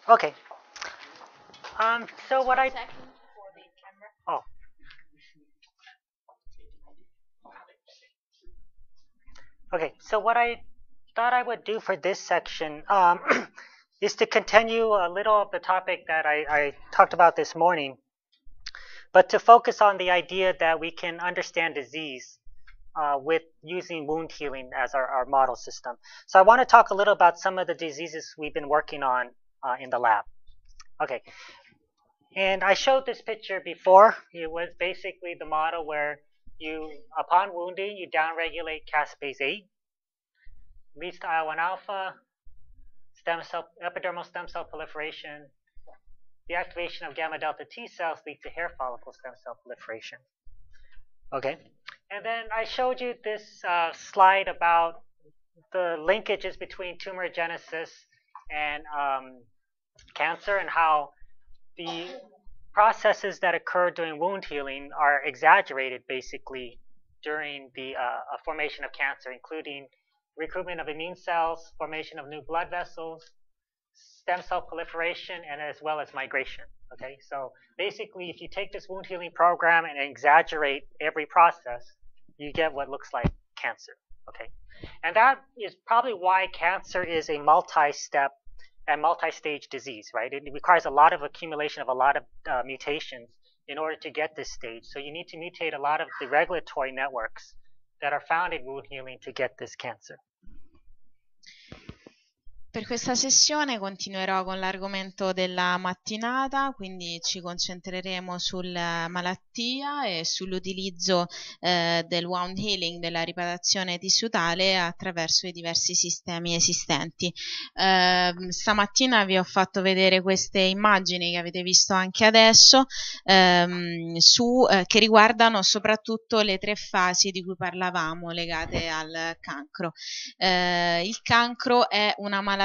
Okay. So what I oh okay. So what I thought I would do for this section is to continue a little of the topic that I talked about this morning, but to focus on the idea that we can understand disease with using wound healing as our model system. So I want to talk a little about some of the diseases we've been working on in the lab. Okay. And I showed this picture before. It was basically the model where upon wounding, you downregulate caspase 8, leads to IL-1 alpha, epidermal stem cell proliferation. The activation of gamma delta T cells leads to hair follicle stem cell proliferation. Okay, and then I showed you this slide about the linkages between tumorigenesis and cancer, and how the processes that occur during wound healing are exaggerated basically during the formation of cancer, including recruitment of immune cells, formation of new blood vessels, stem cell proliferation, and as well as migration. Okay, so basically if you take this wound healing program and exaggerate every process, you get what looks like cancer. Okay, and that is probably why cancer is a multi-step and multi-stage disease, right? It requires a lot of accumulation of a lot of mutations in order to get this stage. So you need to mutate a lot of the regulatory networks that are found in wound healing to get this cancer. Per questa sessione continuerò con l'argomento della mattinata, quindi ci concentreremo sulla malattia e sull'utilizzo del wound healing, della riparazione tissutale attraverso i diversi sistemi esistenti. Stamattina vi ho fatto vedere queste immagini che avete visto anche adesso, che riguardano soprattutto le 3 fasi di cui parlavamo legate al cancro. Il cancro è una malattia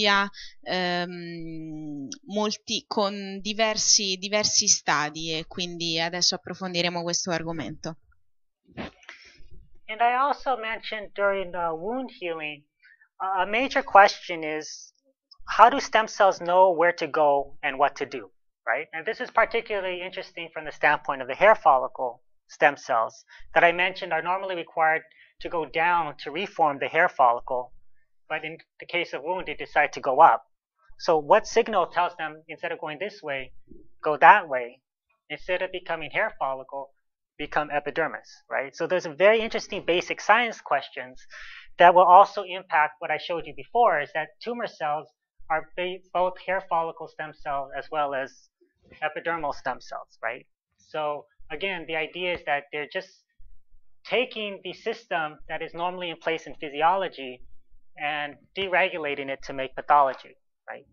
con diversi stadi, e quindi adesso approfondiremo questo argomento. And I also mentioned during the wound healing, a major question is, how do stem cells know where to go and what to do, right? And this is particularly interesting from the standpoint of the hair follicle stem cells that I mentioned are normally required to go down to reform the hair follicle. But in the case of wound, they decide to go up. So what signal tells them, instead of going this way, go that way? Instead of becoming hair follicle, become epidermis, right? So there's a very interesting basic science questions that will also impact what I showed you before, is that tumor cells are both hair follicle stem cells as well as epidermal stem cells, right? So again, the idea is that they're just taking the system that is normally in place in physiology and deregulating it to make pathology, right?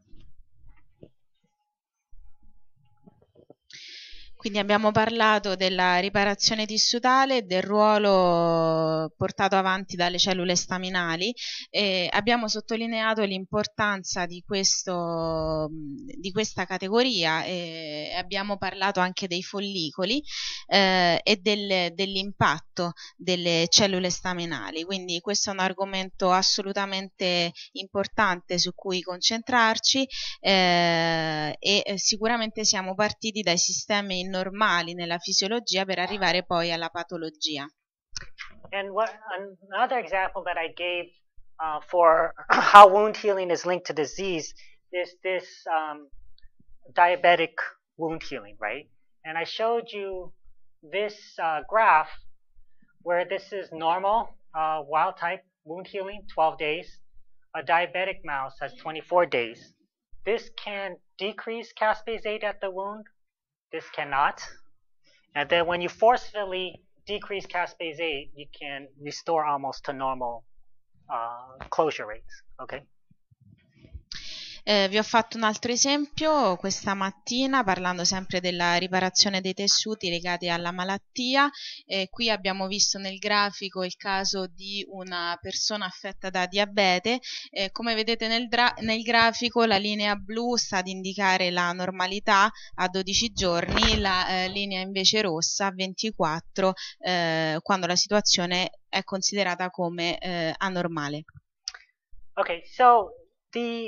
Quindi abbiamo parlato della riparazione tissutale e del ruolo portato avanti dalle cellule staminali, e abbiamo sottolineato l'importanza di questa categoria, e abbiamo parlato anche dei follicoli e dell'impatto delle cellule staminali. Quindi questo è un argomento assolutamente importante su cui concentrarci, e sicuramente siamo partiti dai sistemi normali nella fisiologia per arrivare poi alla patologia. And another example that I gave for how wound healing is linked to disease is this diabetic wound healing, right? And I showed you this graph where this is normal wild type wound healing, 12 days. A diabetic mouse has 24 days. This can decrease caspase 8 at the wound. This cannot. And then when you forcefully decrease caspase 8, you can restore almost to normal closure rates. Okay? Vi ho fatto un altro esempio questa mattina, parlando sempre della riparazione dei tessuti legati alla malattia. Qui abbiamo visto nel grafico il caso di una persona affetta da diabete. Come vedete nel grafico, la linea blu sta ad indicare la normalità a 12 giorni, la linea invece rossa a 24, quando la situazione è considerata come anormale. Okay, so the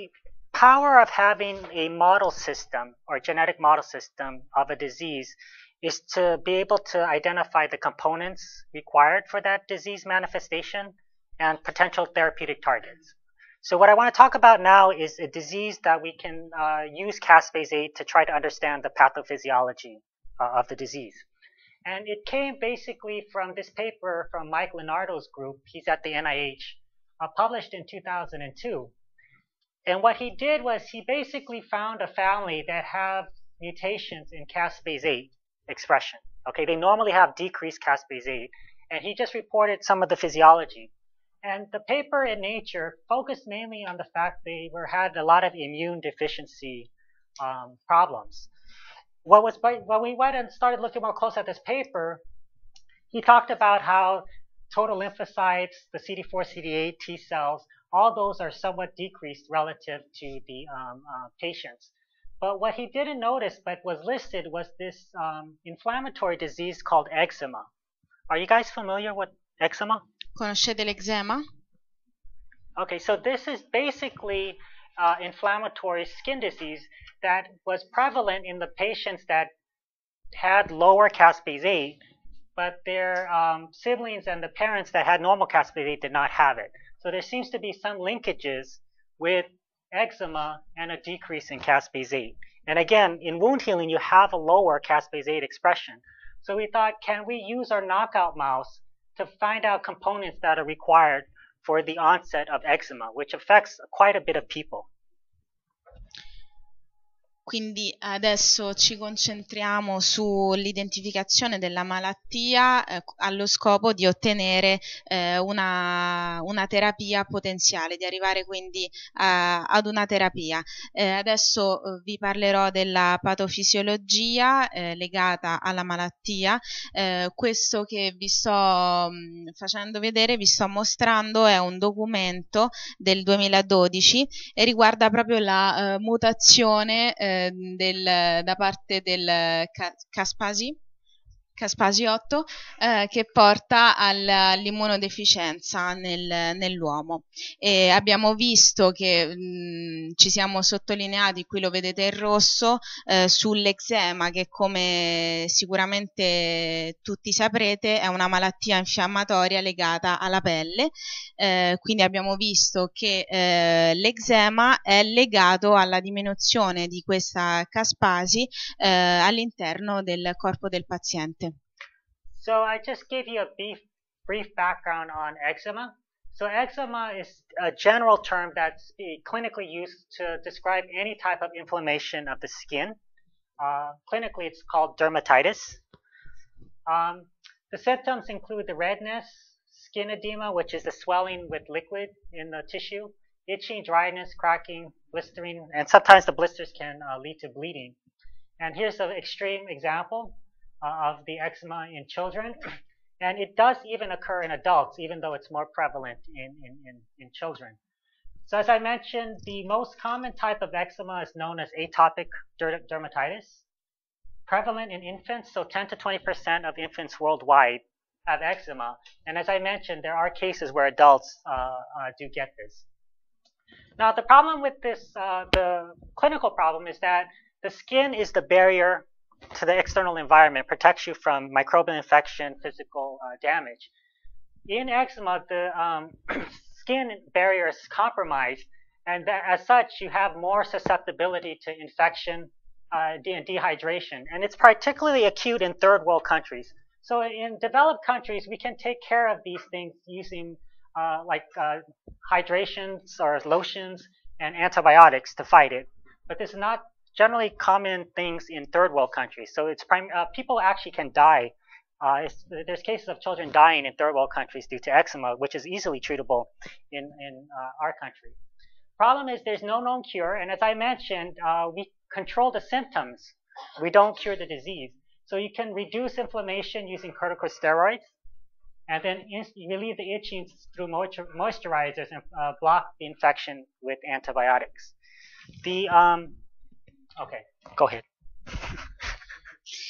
power of having a model system or genetic model system of a disease is to be able to identify the components required for that disease manifestation and potential therapeutic targets. So what I want to talk about now is a disease that we can use caspase-8 to try to understand the pathophysiology of the disease. And it came basically from this paper from Mike Leonardo's group. He's at the NIH, published in 2002. And what he did was he basically found a family that have mutations in caspase-8 expression. Okay, they normally have decreased caspase-8, and he just reported some of the physiology. And the paper in Nature focused mainly on the fact they had a lot of immune deficiency problems. When we went and started looking more close at this paper, he talked about how total lymphocytes, the CD4, CD8 T cells, all those are somewhat decreased relative to the patients. But what he didn't notice but was listed was this inflammatory disease called eczema. Are you guys familiar with eczema? Conoscete l'eczema? Okay, so this is basically inflammatory skin disease that was prevalent in the patients that had lower caspase-8, but their siblings and the parents that had normal caspase-8 did not have it. So there seems to be some linkages with eczema and a decrease in caspase-8. And again, in wound healing, you have a lower caspase-8 expression. So we thought, can we use our knockout mouse to find out components that are required for the onset of eczema, which affects quite a bit of people. Quindi adesso ci concentriamo sull'identificazione della malattia allo scopo di ottenere una terapia potenziale, di arrivare quindi ad una terapia. Adesso vi parlerò della patofisiologia legata alla malattia. Questo che vi sto facendo vedere, vi sto mostrando, è un documento del 2012 e riguarda proprio la mutazione da parte del Caspasi-8 che porta all'immunodeficienza nell'uomo. E abbiamo visto che ci siamo sottolineati, qui lo vedete in rosso, sull'eczema, che come sicuramente tutti saprete è una malattia infiammatoria legata alla pelle. Quindi abbiamo visto che l'eczema è legato alla diminuzione di questa caspasi all'interno del corpo del paziente. So I just gave you a brief background on eczema. So eczema is a general term that's clinically used to describe any type of inflammation of the skin. Clinically, it's called dermatitis. The symptoms include the redness, skin edema, which is the swelling with liquid in the tissue, itching, dryness, cracking, blistering, and sometimes the blisters can lead to bleeding. And here's an extreme example of the eczema in children. And it does even occur in adults, even though it's more prevalent in children. So as I mentioned, the most common type of eczema is known as atopic dermatitis. Prevalent in infants, so 10 to 20% of infants worldwide have eczema. And as I mentioned, there are cases where adults do get this. Now, the problem with this, the clinical problem, is that the skin is the barrier to the external environment, protects you from microbial infection, physical damage. In eczema, the skin barrier is compromised, and as such, you have more susceptibility to infection and dehydration. And it's particularly acute in third world countries. So in developed countries, we can take care of these things using hydrations or lotions and antibiotics to fight it. But this is not generally common things in third world countries. So it's people actually can die. There's cases of children dying in third world countries due to eczema, which is easily treatable in our country. Problem is there's no known cure, and as I mentioned, we control the symptoms. We don't cure the disease. So you can reduce inflammation using corticosteroids, and then relieve the itching through moisturizers and block the infection with antibiotics. Okay, go ahead.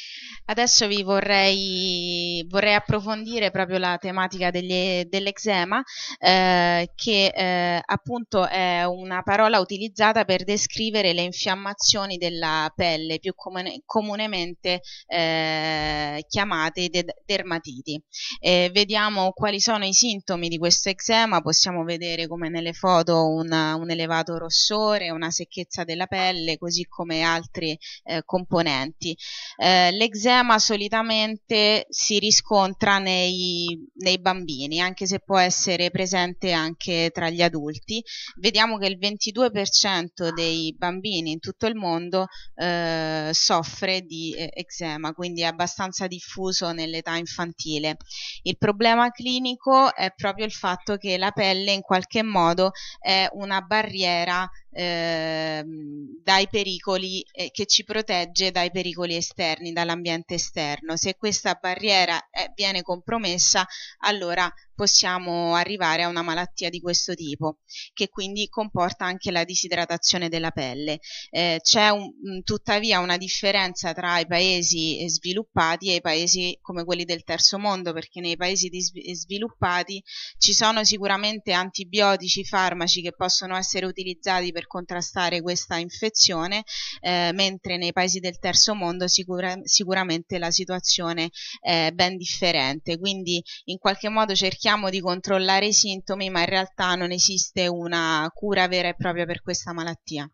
Adesso vorrei approfondire proprio la tematica dell'eczema, che appunto è una parola utilizzata per descrivere le infiammazioni della pelle, più comunemente chiamate dermatiti. Vediamo quali sono i sintomi di questo eczema. Possiamo vedere, come nelle foto, un elevato rossore, una secchezza della pelle, così come altri componenti. L'eczema solitamente si riscontra nei bambini, anche se può essere presente anche tra gli adulti. Vediamo che il 22% dei bambini in tutto il mondo soffre di eczema, quindi è abbastanza diffuso nell'età infantile. Il problema clinico è proprio il fatto che la pelle in qualche modo è una barriera dai pericoli, che ci protegge dai pericoli esterni, dall'ambiente esterno. Se questa barriera viene compromessa, allora possiamo arrivare a una malattia di questo tipo, che quindi comporta anche la disidratazione della pelle. C'è tuttavia una differenza tra i paesi sviluppati e i paesi come quelli del terzo mondo, perché nei paesi sviluppati ci sono sicuramente antibiotici, farmaci che possono essere utilizzati per contrastare questa infezione, mentre nei paesi del terzo mondo sicuramente la situazione è ben differente. Quindi in qualche modo cerchiamo di controllare i sintomi, ma in realtà non esiste una cura vera e propria per questa malattia.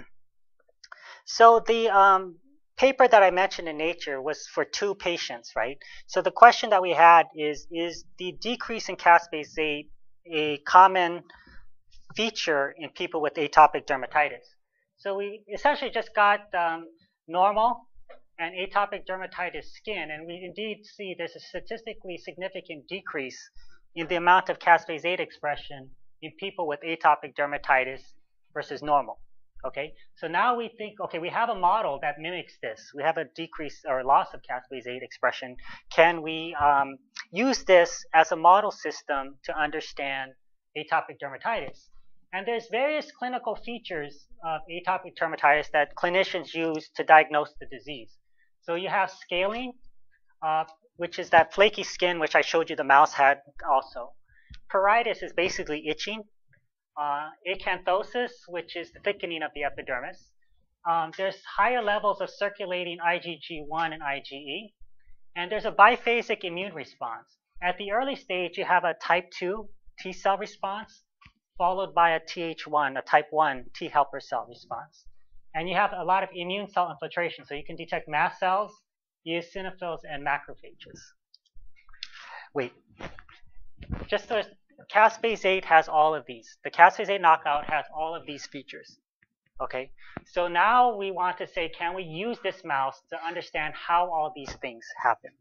So the paper that I mentioned in Nature was for 2 patients, right? So the question that we had is the decrease in caspase-8 a common feature in people with atopic dermatitis? So we essentially just got normal and atopic dermatitis skin, and we indeed see there's a statistically significant decrease in the amount of caspase-8 expression in people with atopic dermatitis versus normal. Okay, so now we think, okay, we have a model that mimics this. We have a decrease or loss of caspase-8 expression. Can we use this as a model system to understand atopic dermatitis? And there's various clinical features of atopic dermatitis that clinicians use to diagnose the disease. So you have scaling, which is that flaky skin, which I showed you the mouse had also. Pruritus is basically itching. Acanthosis, which is the thickening of the epidermis. There's higher levels of circulating IgG1 and IgE. And there's a biphasic immune response. At the early stage, you have a type 2 T cell response, followed by a Th1, a type 1 T helper cell response. And you have a lot of immune cell infiltration, so you can detect mast cells, eosinophils, and macrophages. Wait, just so caspase-8 has all of these. The caspase-8 knockout has all of these features. Okay, so now we want to say, can we use this mouse to understand how all these things happen?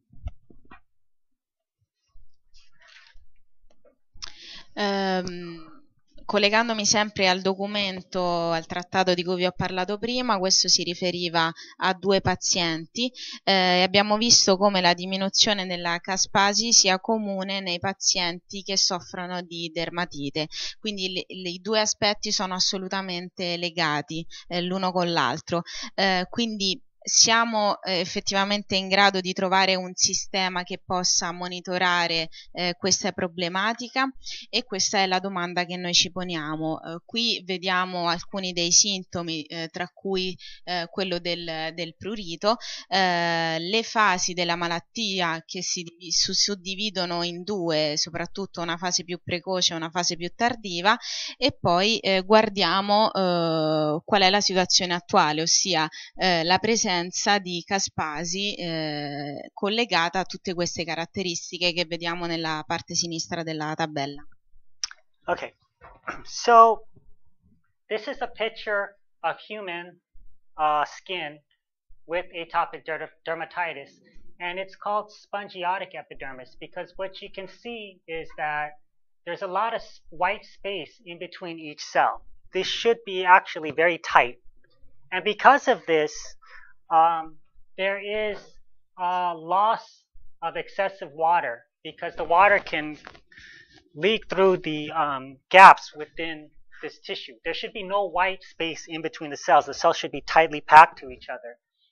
Collegandomi sempre al documento, al trattato di cui vi ho parlato prima, questo si riferiva a 2 pazienti. Abbiamo visto come la diminuzione della caspasi sia comune nei pazienti che soffrono di dermatite, quindi i 2 aspetti sono assolutamente legati l'uno con l'altro. Quindi siamo effettivamente in grado di trovare un sistema che possa monitorare questa problematica, e questa è la domanda che noi ci poniamo. Qui vediamo alcuni dei sintomi, tra cui quello del prurito, le fasi della malattia che si suddividono in 2, soprattutto una fase più precoce e una fase più tardiva, e poi guardiamo qual è la situazione attuale, ossia la presenza di caspasi collegata a tutte queste caratteristiche che vediamo nella parte sinistra della tabella. Okay, so this is a picture of human skin with atopic dermatitis, and it's called spongiotic epidermis because what you can see is that there's a lot of white space in between each cell. This should be actually very tight, and because of this, there is a loss of excessive water because the water can leak through the gaps within this tissue. There should be no white space in between the cells. The cells should be tightly packed to each other.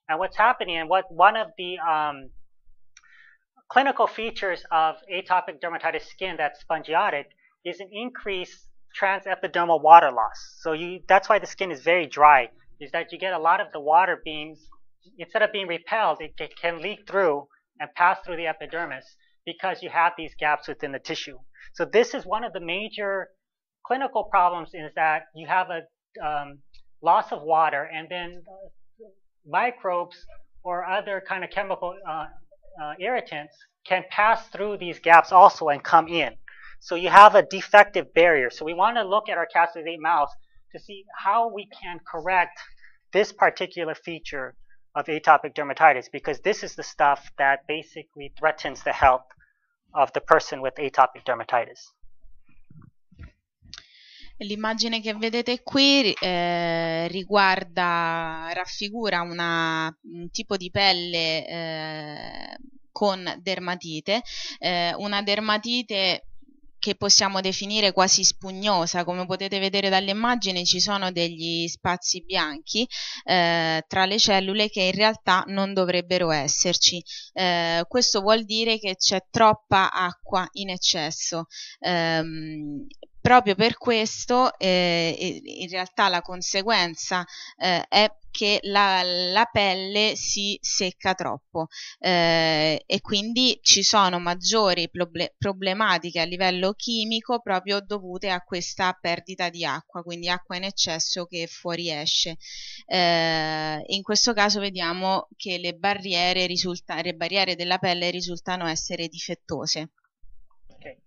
And what's happening, and what one of the clinical features of atopic dermatitis skin that's spongiotic is an increased transepidermal water loss. So that's why the skin is very dry, is that you get a lot of the water being, instead of being repelled, it can leak through and pass through the epidermis because you have these gaps within the tissue. So this is one of the major clinical problems, is that you have a loss of water, and then microbes or other kind of chemical irritants can pass through these gaps also and come in. So you have a defective barrier. So we want to look at our caspase-8 mouse to see how we can correct this particular feature of atopic dermatitis, because this is the stuff that basically threatens the health of the person with atopic dermatitis. L'immagine che vedete qui raffigura un tipo di pelle con dermatite, una dermatite che possiamo definire quasi spugnosa. Come potete vedere dalle immagini, ci sono degli spazi bianchi tra le cellule che in realtà non dovrebbero esserci. Questo vuol dire che c'è troppa acqua in eccesso. Proprio per questo in realtà la conseguenza è che la pelle si secca troppo e quindi ci sono maggiori problematiche a livello chimico proprio dovute a questa perdita di acqua, quindi acqua in eccesso che fuoriesce. In questo caso vediamo che le barriere della pelle risultano essere difettose. Okay.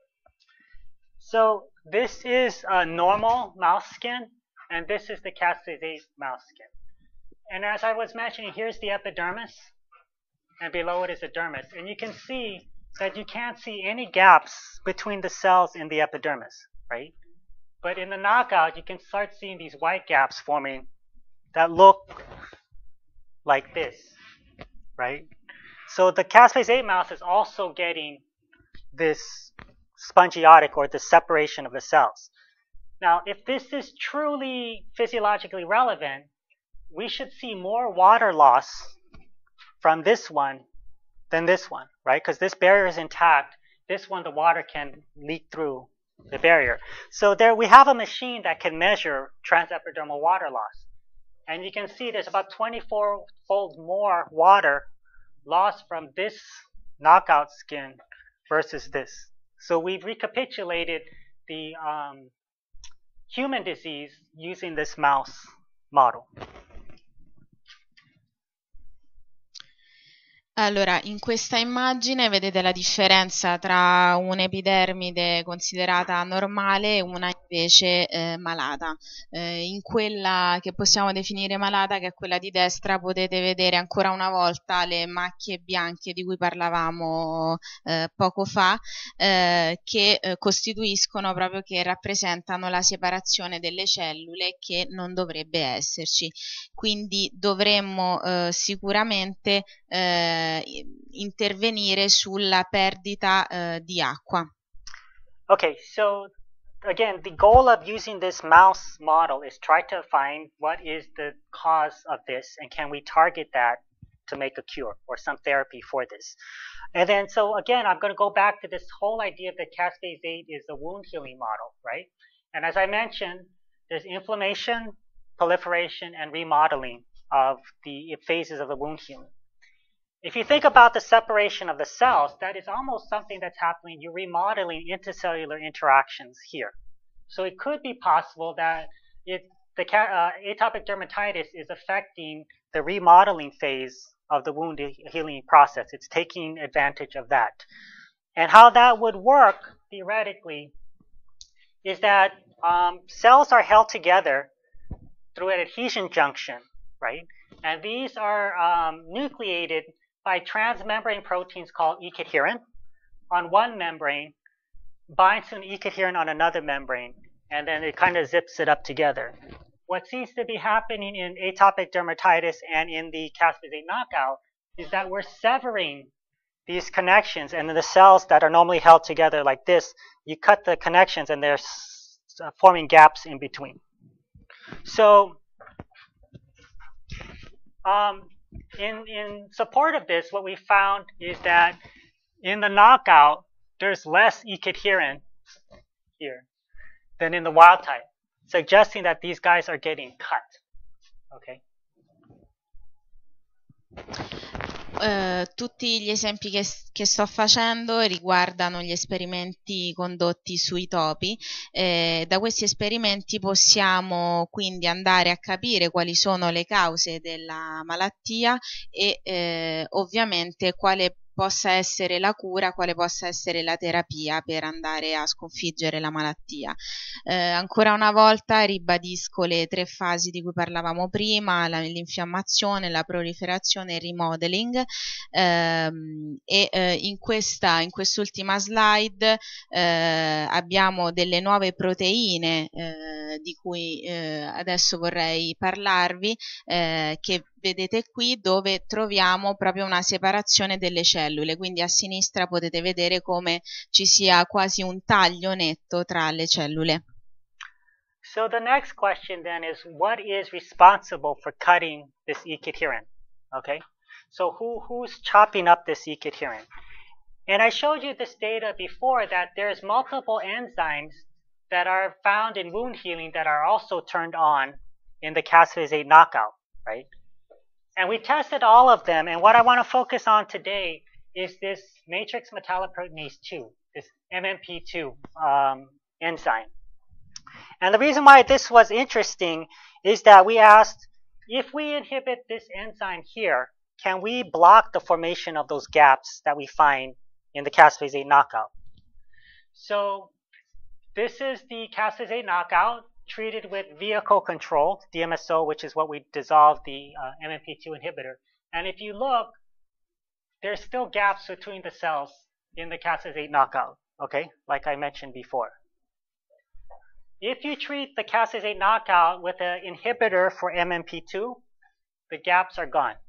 So this is a normal mouse skin, and this is the caspase-8 mouse skin. And as I was mentioning, here's the epidermis, and below it is the dermis. And you can see that you can't see any gaps between the cells in the epidermis, right? But in the knockout, you can start seeing these white gaps forming that look like this, right? So the caspase-8 mouse is also getting this spongiotic, or the separation of the cells. Now, if this is truly physiologically relevant, we should see more water loss from this one than this one, right? Because this barrier is intact. This one, the water can leak through the barrier. So there we have a machine that can measure transepidermal water loss. And you can see there's about 24-fold more water lost from this knockout skin versus this. So we've recapitulated the human disease using this mouse model. Allora, in questa immagine vedete la differenza tra un'epidermide considerata normale e una invece malata. In quella che possiamo definire malata, che è quella di destra, potete vedere ancora una volta le macchie bianche di cui parlavamo poco fa, che costituiscono proprio, che rappresentano la separazione delle cellule che non dovrebbe esserci. Quindi dovremmo sicuramente intervenire sulla perdita di acqua. Okay, so again, the goal of using this mouse model is try to find what is the cause of this, and can we target that to make a cure or some therapy for this. And then, so again, I'm going to go back to this whole idea that caspase-8 is a wound healing model, right? And as I mentioned, there's inflammation, proliferation, and remodeling of the phases of the wound healing. If you think about the separation of the cells, that is almost something that's happening. You're remodeling intercellular interactions here. So it could be possible that atopic dermatitis is affecting the remodeling phase of the wound healing process. It's taking advantage of that. And how that would work, theoretically, is that cells are held together through an adhesion junction, right? And these are nucleated by transmembrane proteins called E-cadherin on one membrane, binds to an E-cadherin on another membrane, and then it kind of zips it up together. What seems to be happening in atopic dermatitis and in the caspase-8 knockout is that we're severing these connections, and the cells that are normally held together like this, you cut the connections and they're forming gaps in between. So in support of this, what we found is that in the knockout, there's less E-cadherin here than in the wild type, suggesting that these guys are getting cut. Okay. Tutti gli esempi che sto facendo riguardano gli esperimenti condotti sui topi. Da questi esperimenti possiamo quindi andare a capire quali sono le cause della malattia e ovviamente quale possa essere la cura, quale possa essere la terapia per andare a sconfiggere la malattia. Ancora una volta ribadisco le 3 fasi di cui parlavamo prima, l'infiammazione, la proliferazione e il remodeling, in quest'ultima slide abbiamo delle nuove proteine di cui adesso vorrei parlarvi, che vedete qui, dove troviamo proprio una separazione delle cellule, quindi a sinistra potete vedere come ci sia quasi un taglio netto tra le cellule. So the next question then is, what is responsible for cutting this E-cadherin? Okay, so who's chopping up this E-cadherin? And I showed you this data before, that there's multiple enzymes that are found in wound healing that are also turned on in the caspase 8 knockout, right? And we tested all of them, and what I want to focus on today is this matrix metalloproteinase 2, this MMP2 enzyme. And the reason why this was interesting is that we asked, if we inhibit this enzyme here, can we block the formation of those gaps that we find in the caspase 8 knockout? So this is the caspase 8 knockout treated with vehicle control, DMSO, which is what we dissolved the MMP2 inhibitor. And if you look, there's still gaps between the cells in the caspase 8 knockout, okay, like I mentioned before. If you treat the caspase 8 knockout with an inhibitor for MMP2, the gaps are gone.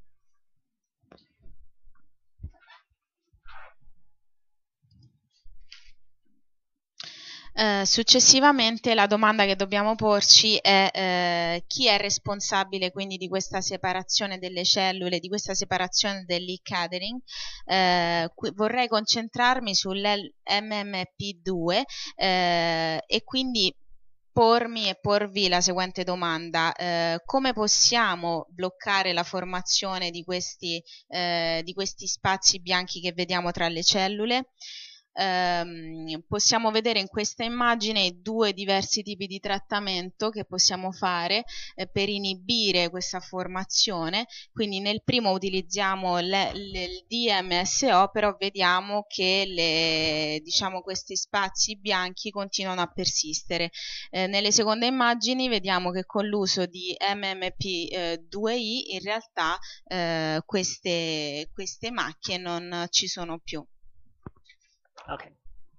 Successivamente la domanda che dobbiamo porci è chi è responsabile quindi di questa separazione delle cellule, di questa separazione dell'e-cadherin. Vorrei concentrarmi sull'MMP2 e quindi porvi la seguente domanda: come possiamo bloccare la formazione di questi spazi bianchi che vediamo tra le cellule? Possiamo vedere in questa immagine 2 diversi tipi di trattamento che possiamo fare per inibire questa formazione. Quindi nel primo utilizziamo il DMSO, però vediamo che questi spazi bianchi continuano a persistere. Nelle seconde immagini vediamo che con l'uso di MMP2I in realtà queste macchie non ci sono più. Okay.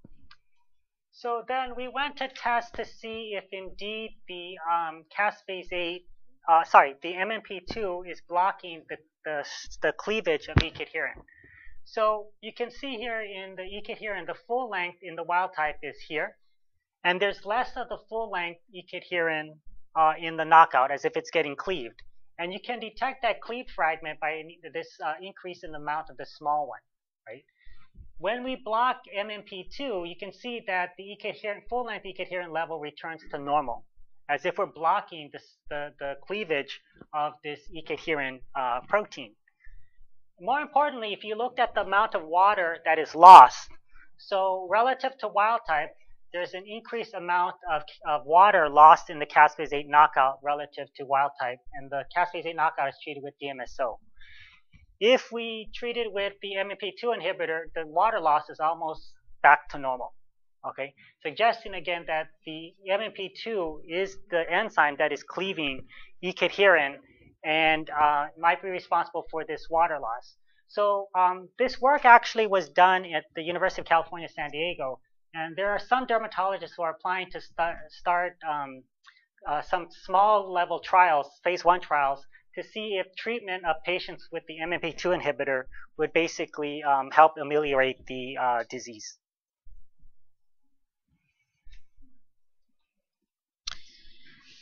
So then we went to test to see if indeed the caspase 8, the MMP2 is blocking the cleavage of E-cadherin. So you can see here in the E-cadherin, the full length in the wild type is here, and there's less of the full length E-cadherin in the knockout, as if it's getting cleaved. And you can detect that cleaved fragment by this increase in the amount of the small one, right? When we block MMP2, you can see that the full-length E-cadherin level returns to normal, as if we're blocking the cleavage of this E-cadherin protein. More importantly, if you looked at the amount of water that is lost, so relative to wild type, there's an increased amount of water lost in the caspase 8 knockout relative to wild type, and the caspase 8 knockout is treated with DMSO. If we treat it with the MMP2 inhibitor, the water loss is almost back to normal, okay? Suggesting again that the MMP2 is the enzyme that is cleaving E-cadherin and might be responsible for this water loss. So this work actually was done at the University of California, San Diego, and there are some dermatologists who are applying to start some small level trials, phase 1 trials, to see if treatment of patients with the MMP2 inhibitor would basically help ameliorate the disease.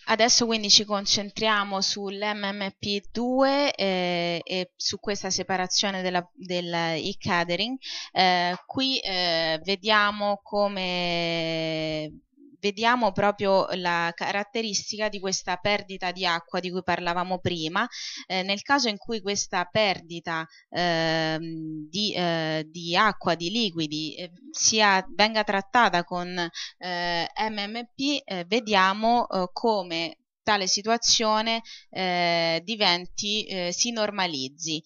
Adesso quindi ci concentriamo sull'MMP2 e su questa separazione del e-catering. Qui vediamo proprio la caratteristica di questa perdita di acqua di cui parlavamo prima. Nel caso in cui questa perdita di acqua, di liquidi, venga trattata con MMP, vediamo come tale situazione si normalizzi.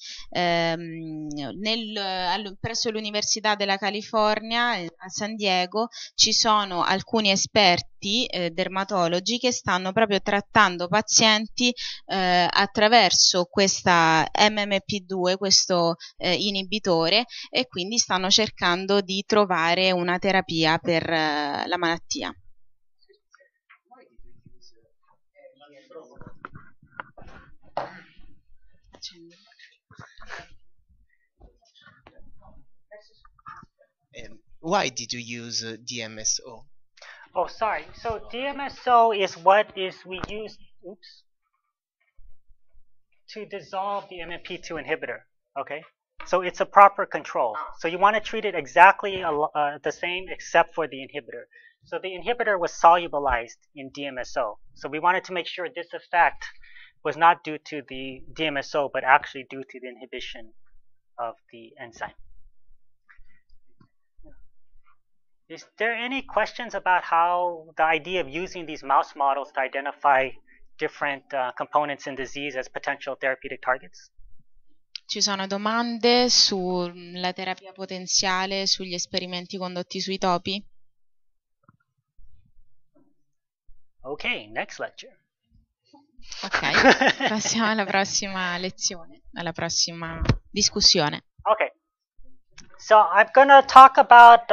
Presso l'Università della California a San Diego ci sono alcuni esperti dermatologi che stanno proprio trattando pazienti attraverso questa MMP2, questo inibitore, e quindi stanno cercando di trovare una terapia per la malattia. Why did you use DMSO? Oh, sorry. So DMSO is what we use to dissolve the MMP2 inhibitor. Okay, so it's a proper control. So you want to treat it exactly the same except for the inhibitor. So the inhibitor was solubilized in DMSO. So we wanted to make sure this effect was not due to the DMSO, but actually due to the inhibition of the enzyme. Is there any questions about how the idea of using these mouse models to identify different components in disease as potential therapeutic targets? Ci sono domande sulla terapia potenziale, sugli esperimenti condotti sui topi? Ok, next lecture. Ok, passiamo alla prossima lezione, alla prossima discussione. Okay, so I'm going to talk about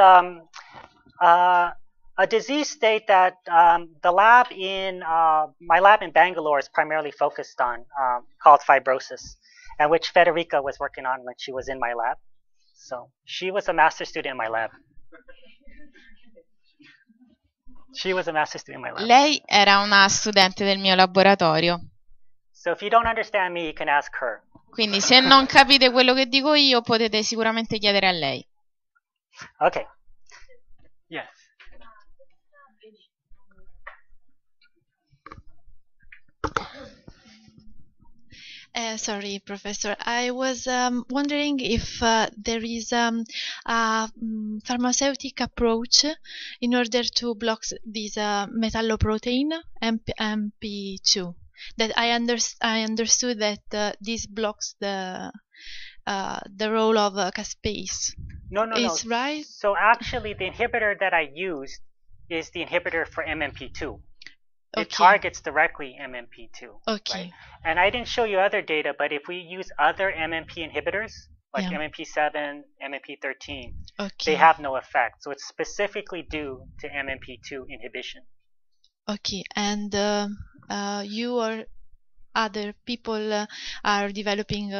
a disease state that the lab in my lab in Bangalore is primarily focused on, called fibrosis, and which Federica was working on when she was in my lab. So she was a master's student in my lab. She was a master's student in my lab. Lei era una studente del mio laboratorio. So if you don't understand me, you can ask her. Quindi se non capite quello che dico io, potete sicuramente chiedere a lei. Okay. Yes. Sorry, Professor. I was wondering if there is a pharmaceutic approach in order to block this metalloprotein MP2. That I understood that this blocks the role of caspase. No. Is right? So actually, the inhibitor that I used is the inhibitor for MMP2. It Okay. targets directly MMP2. Okay. Right? And I didn't show you other data, but if we use other MMP inhibitors, like Yeah. MMP7, MMP13, Okay. they have no effect. So it's specifically due to MMP2 inhibition. Okay. And you or other people are developing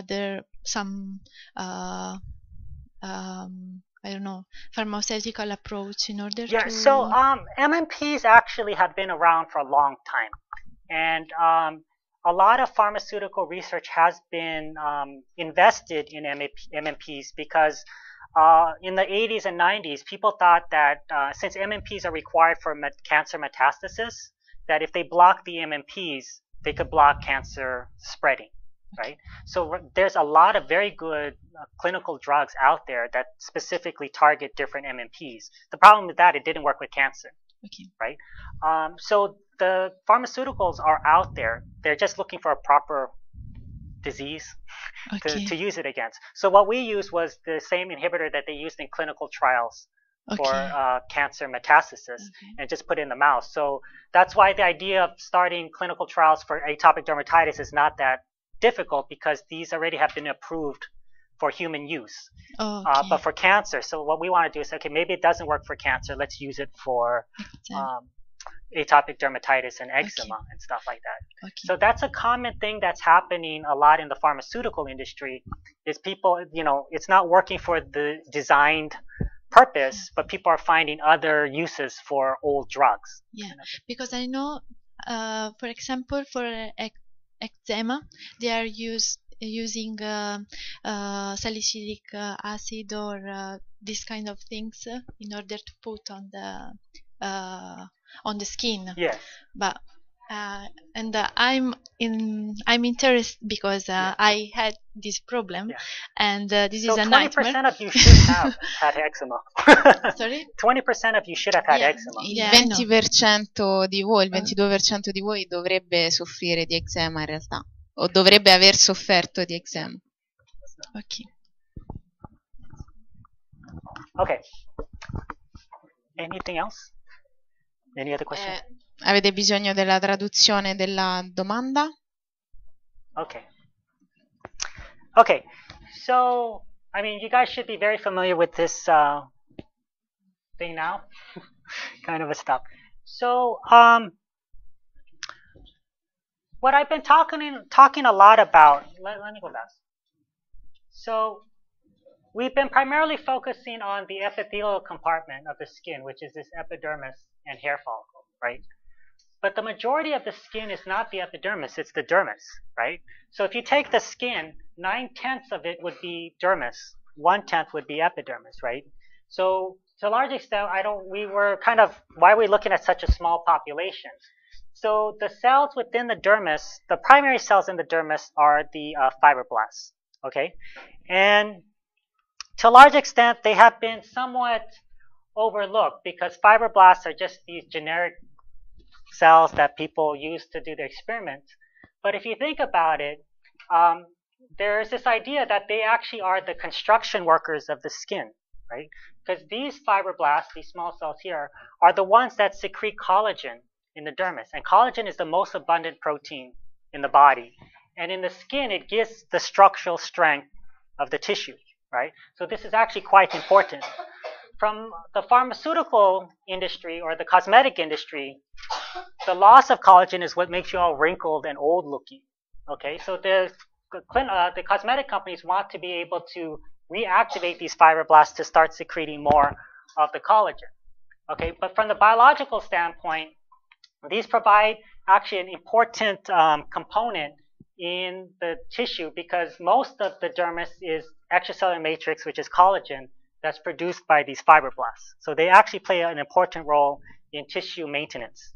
I don't know, pharmaceutical approach in order Yeah, to... so MMPs actually have been around for a long time. And a lot of pharmaceutical research has been invested in MMPs because in the 80s and 90s, people thought that since MMPs are required for cancer metastasis, that if they block the MMPs, they could block cancer spreading. Right? So there's a lot of very good clinical drugs out there that specifically target different MMPs. The problem with that, it didn't work with cancer. Okay. Right? So the pharmaceuticals are out there. They're just looking for a proper disease Okay. to use it against. So what we used was the same inhibitor that they used in clinical trials for Okay. cancer metastasis, Okay. and just put it in the mouse. So that's why the idea of starting clinical trials for atopic dermatitis is not that difficult, because these already have been approved for human use. Okay. But for cancer, so what we want to do is, okay, maybe it doesn't work for cancer. Let's use it for atopic dermatitis and eczema and stuff like that. Okay. So that's a common thing that's happening a lot in the pharmaceutical industry, is people, it's not working for the designed purpose, but people are finding other uses for old drugs. Yeah, because I know for example, for eczema, they are using salicylic acid or this kind of things in order to put on the skin. Yes. But I'm interested because I had this problem, and this is a nightmare. 20% of you should have had eczema. Sorry? 20% of you should have had eczema. Il Yeah, 20% di voi, il 22% di voi dovrebbe soffrire di eczema in realtà, o dovrebbe aver sofferto di eczema. Okay. Okay. Anything else? Any other question? Avete bisogno della traduzione della domanda? Okay. Okay. So, I mean, you guys should be very familiar with this thing now. Kind of a stuff. So, what I've been talking a lot about. Let me go back. So, we've been primarily focusing on the epithelial compartment of the skin, which is this epidermis and hair follicle, right? But the majority of the skin is not the epidermis, it's the dermis, right? So if you take the skin, 9/10 of it would be dermis, 1/10 would be epidermis, right? So to a large extent, we were kind of, why are we looking at such a small population? So the cells within the dermis, the primary cells in the dermis are the fibroblasts, okay? And to a large extent, they have been somewhat overlooked because fibroblasts are just these generic cells that people use to do the experiments. But if you think about it, there's this idea that they actually are the construction workers of the skin, right? Because these fibroblasts, these small cells here, are the ones that secrete collagen in the dermis. And collagen is the most abundant protein in the body. And in the skin, it gives the structural strength of the tissue, right? So this is actually quite important. From the pharmaceutical industry or the cosmetic industry, the loss of collagen is what makes you all wrinkled and old looking. Okay, so the cosmetic companies want to be able to reactivate these fibroblasts to start secreting more of the collagen. Okay, but from the biological standpoint, these provide actually an important component in the tissue because most of the dermis is extracellular matrix, which is collagen, that's produced by these fibroblasts. So they actually play an important role in tissue maintenance.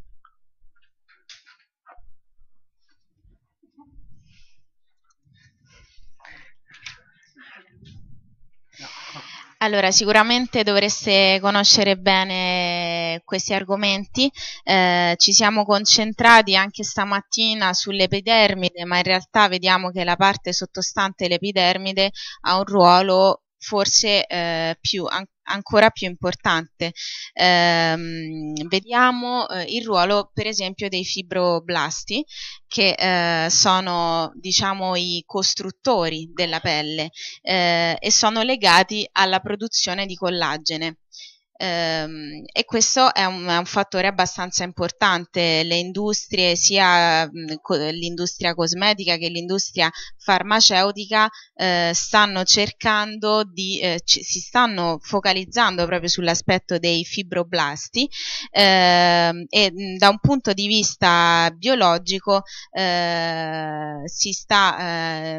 Allora, sicuramente dovreste conoscere bene questi argomenti. Ci siamo concentrati anche stamattina sull'epidermide, ma in realtà vediamo che la parte sottostante l'epidermide ha un ruolo forse ancora più importante. Vediamo il ruolo per esempio dei fibroblasti che sono diciamo i costruttori della pelle e sono legati alla produzione di collagene. E questo è un fattore abbastanza importante. Le industrie, sia l'industria cosmetica che l'industria farmaceutica, stanno cercando si stanno focalizzando proprio sull'aspetto dei fibroblasti e da un punto di vista biologico si sta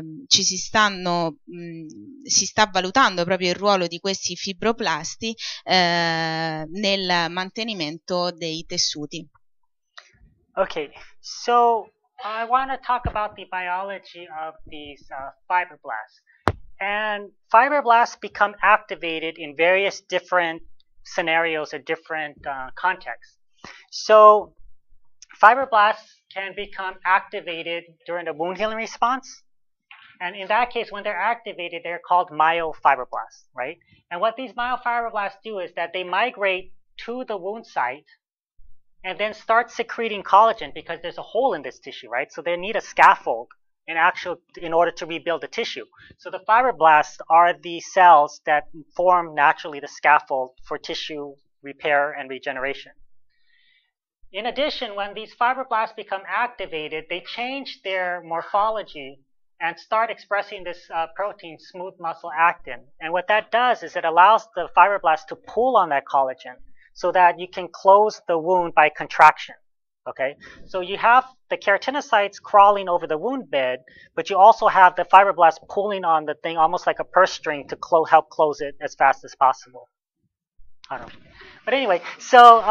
valutando proprio il ruolo di questi fibroblasti nel mantenimento dei tessuti. Okay, so I want to talk about the biology of these fibroblasts. And fibroblasts become activated in various different scenarios or different contexts. So fibroblasts can become activated during the wound healing response. And in that case, when they're activated, they're called myofibroblasts, right? And what these myofibroblasts do is that they migrate to the wound site and then start secreting collagen because there's a hole in this tissue, right? So they need a scaffold in order to rebuild the tissue. So the fibroblasts are the cells that form naturally the scaffold for tissue repair and regeneration. In addition, when these fibroblasts become activated, they change their morphology and start expressing this protein, smooth muscle actin. And what that does is it allows the fibroblasts to pull on that collagen so that you can close the wound by contraction. Okay, so you have the keratinocytes crawling over the wound bed, but you also have the fibroblasts pulling on the thing almost like a purse string to help close it as fast as possible. I don't know. But anyway, so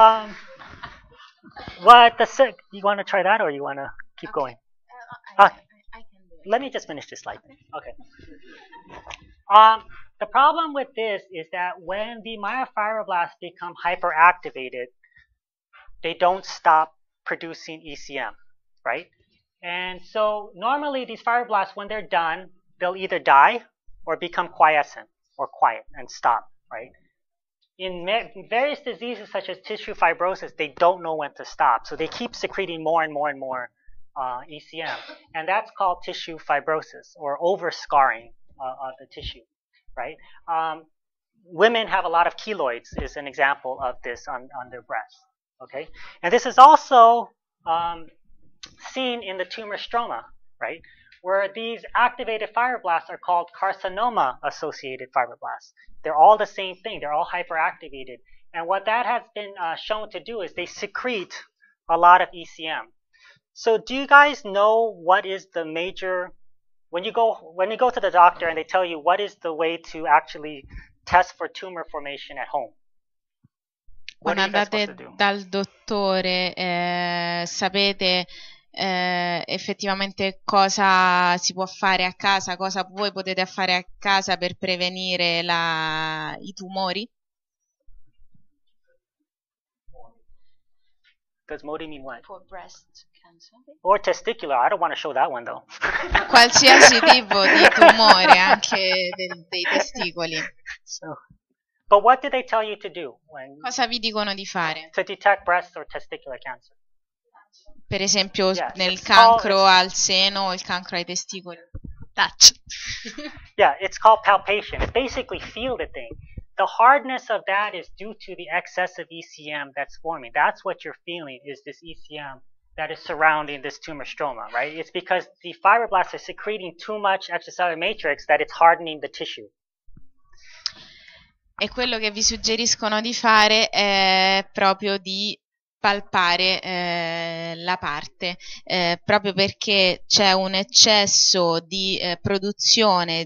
you want to try that or you want to keep going? I can do it. Let me just finish this slide. Okay. The problem with this is that when the myofibroblasts become hyperactivated, they don't stop producing ECM, right? And so normally these fibroblasts, when they're done, they'll either die or become quiescent or quiet and stop, right? In various diseases such as tissue fibrosis, they don't know when to stop. So they keep secreting more and more and more ECM. And that's called tissue fibrosis or over-scarring of the tissue, right? Women have a lot of keloids is an example of this on their breasts. Okay, and this is also seen in the tumor stroma, right, where these activated fibroblasts are called carcinoma-associated fibroblasts. They're all the same thing. They're all hyperactivated. And what that has been shown to do is they secrete a lot of ECM. So do you guys know what is the major, when you go to the doctor and they tell you what is the way to actually test for tumor formation at home? Quando andate dal dottore, sapete effettivamente cosa si può fare a casa, cosa voi potete fare a casa per prevenire i tumori? Does MODI mean what? For breast cancer. Or testicular. I don't want to show that one though. Qualsiasi tipo di tumore, anche dei testicoli. So, but what did they tell you to do Cosa vi dicono di fare? to detect breast or testicular cancer? Per esempio Yeah, nel cancro al seno o il cancro ai testicoli. Touch. Yeah, it's called palpation. It's basically feel the thing. The hardness of that is due to the excessive ECM that's forming. That's what you're feeling is this ECM that is surrounding this tumor stroma, right? It's because the fibroblasts are secreting too much extracellular matrix that it's hardening the tissue. E quello che vi suggeriscono di fare è proprio di palpare la parte, proprio perché c'è un eccesso di produzione,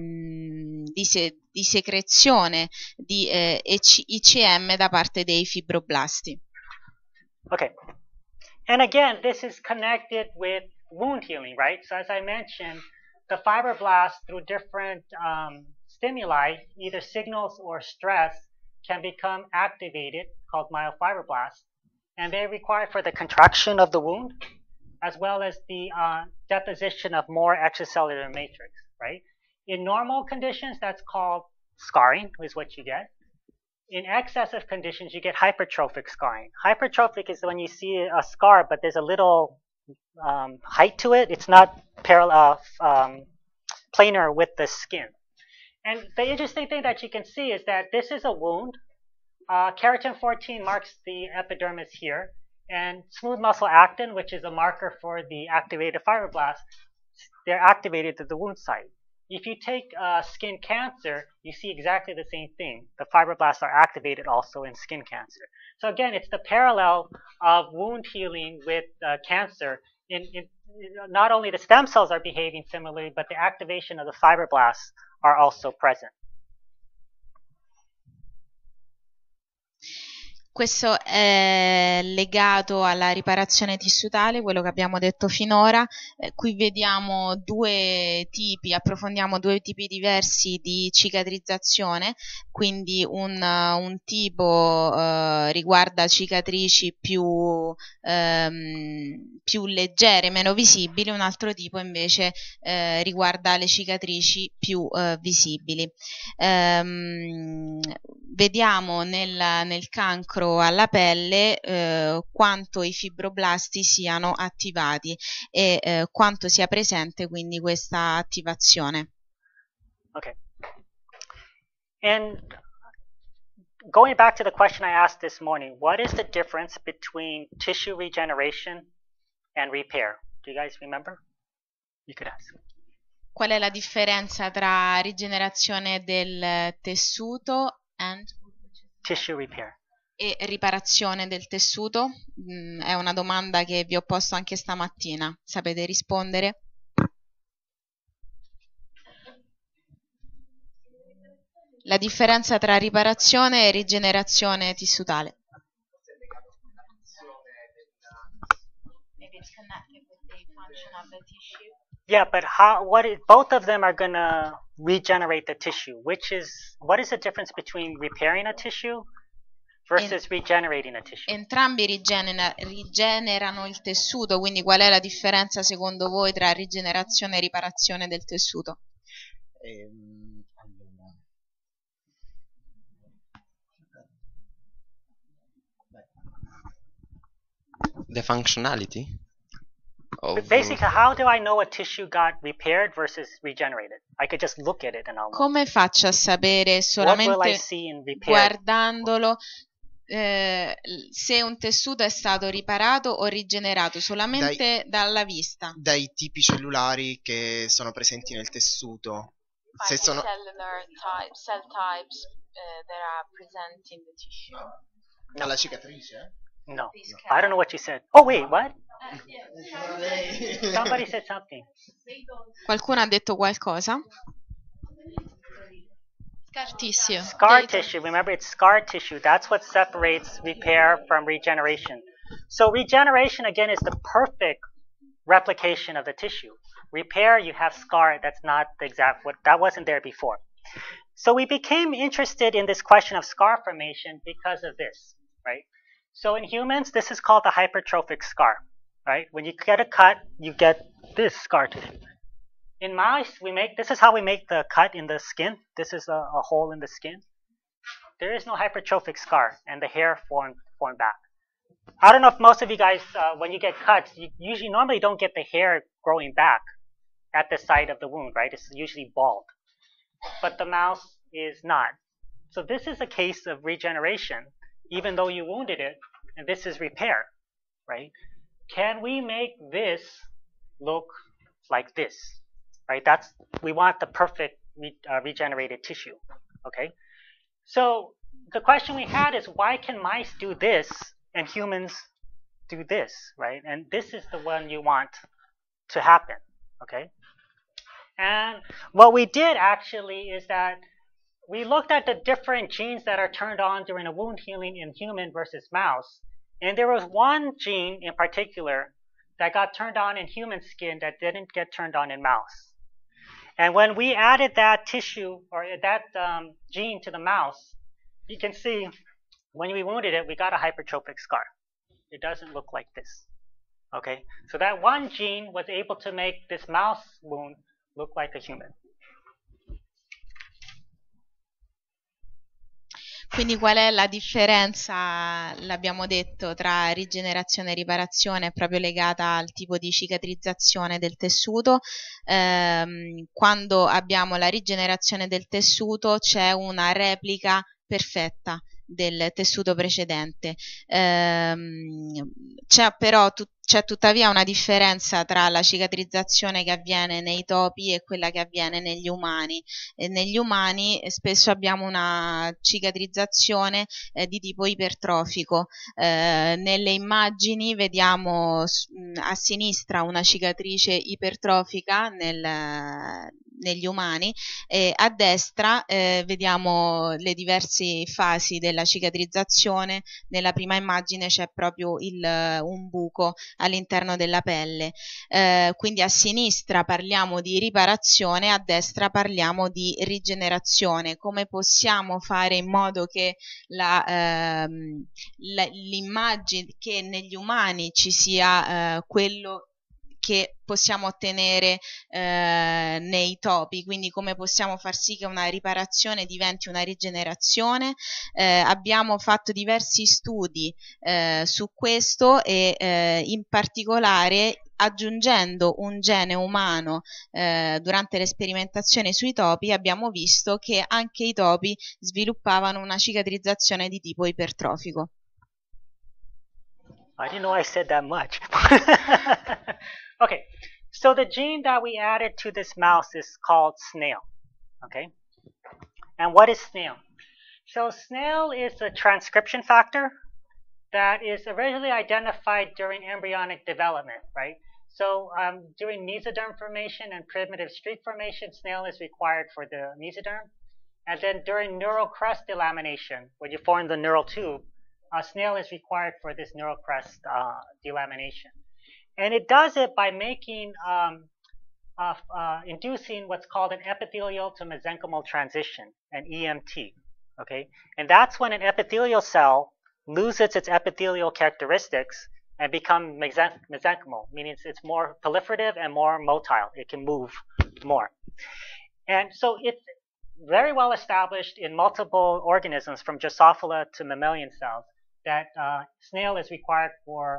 di secrezione di ICM da parte dei fibroblasti. Okay. And again, this is connected with wound healing, right? So as I mentioned, the fibroblasts through different stimuli, either signals or stress, can become activated, called myofibroblasts, and they're required for the contraction of the wound, as well as the deposition of more extracellular matrix, right? In normal conditions, that's called scarring, is what you get. In excessive conditions, you get hypertrophic scarring. Hypertrophic is when you see a scar, but there's a little height to it. It's not parallel, planar with the skin. And the interesting thing that you can see is that this is a wound. Keratin 14 marks the epidermis here, and smooth muscle actin, which is a marker for the activated fibroblasts, they're activated at the wound site. If you take skin cancer, you see exactly the same thing. The fibroblasts are activated also in skin cancer. So again, it's the parallel of wound healing with cancer. Not only the stem cells are behaving similarly, but the activation of the fibroblasts are also present. Questo è legato alla riparazione tissutale, quello che abbiamo detto finora. Qui vediamo approfondiamo due tipi diversi di cicatrizzazione, quindi un tipo riguarda cicatrici più leggere, meno visibili, un altro tipo invece riguarda le cicatrici più visibili. Vediamo nel cancro alla pelle quanto i fibroblasti siano attivati e quanto sia presente quindi questa attivazione. Okay. And going back to the question I asked this morning, what is the difference between tissue regeneration and repair? Do you guys remember? You could ask. Qual è la differenza tra rigenerazione del tessuto and tissue repair? e riparazione del tessuto? È una domanda che vi ho posto anche stamattina. Sapete rispondere? La differenza tra riparazione e rigenerazione tissutale. Yeah, but both of them are gonna regenerate the tissue. What is the difference between repairing a tissue versus regenerating a tissue? Entrambi rigenerano il tessuto, quindi qual è la differenza secondo voi tra rigenerazione e riparazione del tessuto? The functionality? Basically, how do I know a tissue got repaired versus regenerated? I could just look at it and I'll know. Come faccio a sapere What will I solamente see in repaired? guardandolo se un tessuto è stato riparato o rigenerato solamente dalla vista? Dai tipi cellulari che sono presenti nel tessuto. Se sono cell types that are present in the tissue. dalla cicatrice? No, I don't know what you said. Oh wait, what? Somebody said something. Qualcuno ha detto qualcosa? Scar tissue. Scar tissue, remember it's scar tissue. That's what separates repair from regeneration. So regeneration, again, is the perfect replication of the tissue. Repair, you have scar, that's not the exact, that wasn't there before. So we became interested in this question of scar formation because of this, right? So in humans, this is called the hypertrophic scar, right? When you get a cut, you get this scar tissue. In mice, this is how we make the cut in the skin. This is a hole in the skin. There is no hypertrophic scar, and the hair formed back. I don't know if most of you guys, when you get cuts, you normally don't get the hair growing back at the site of the wound, right? It's usually bald. But the mouse is not. So this is a case of regeneration, even though you wounded it, and this is repair, right? Can we make this look like this, right? We want the perfect regenerated tissue, okay? So the question we had is, why can mice do this and humans do this, right? And this is the one you want to happen, okay? And what we did actually is that we looked at the different genes that are turned on during a wound healing in human versus mouse. And there was one gene in particular that got turned on in human skin that didn't get turned on in mouse. And when we added that tissue or that gene to the mouse, you can see when we wounded it, we got a hypertrophic scar. It doesn't look like this. Okay, so that one gene was able to make this mouse wound look like a human. Quindi qual è la differenza, l'abbiamo detto, tra rigenerazione e riparazione? È proprio legata al tipo di cicatrizzazione del tessuto. Quando abbiamo la rigenerazione del tessuto c'è una replica perfetta del tessuto precedente. C'è tuttavia una differenza tra la cicatrizzazione che avviene nei topi e quella che avviene negli umani. Negli umani spesso abbiamo una cicatrizzazione di tipo ipertrofico. Nelle immagini vediamo a sinistra una cicatrice ipertrofica negli umani e a destra vediamo le diverse fasi della cicatrizzazione. Nella prima immagine c'è proprio un buco all'interno della pelle, quindi a sinistra parliamo di riparazione, a destra parliamo di rigenerazione. Come possiamo fare in modo che l'immagine che negli umani ci sia quello che possiamo ottenere nei topi, quindi come possiamo far sì che una riparazione diventi una rigenerazione? Abbiamo fatto diversi studi su questo e in particolare aggiungendo un gene umano durante le sperimentazioni sui topi abbiamo visto che anche i topi sviluppavano una cicatrizzazione di tipo ipertrofico. I didn't know I said that much. Okay, so the gene that we added to this mouse is called SNAIL. Okay, and what is SNAIL? So snail is a transcription factor that is originally identified during embryonic development, right? So during mesoderm formation and primitive streak formation, snail is required for the mesoderm. And then during neural crest delamination, when you form the neural tube, snail is required for this neural crest delamination. And it does it by making, inducing what's called an epithelial to mesenchymal transition, an EMT, okay? And that's when an epithelial cell loses its epithelial characteristics and become mesenchymal, meaning it's more proliferative and more motile. It can move more. And so it's very well established in multiple organisms, from Drosophila to mammalian cells, that snail is required for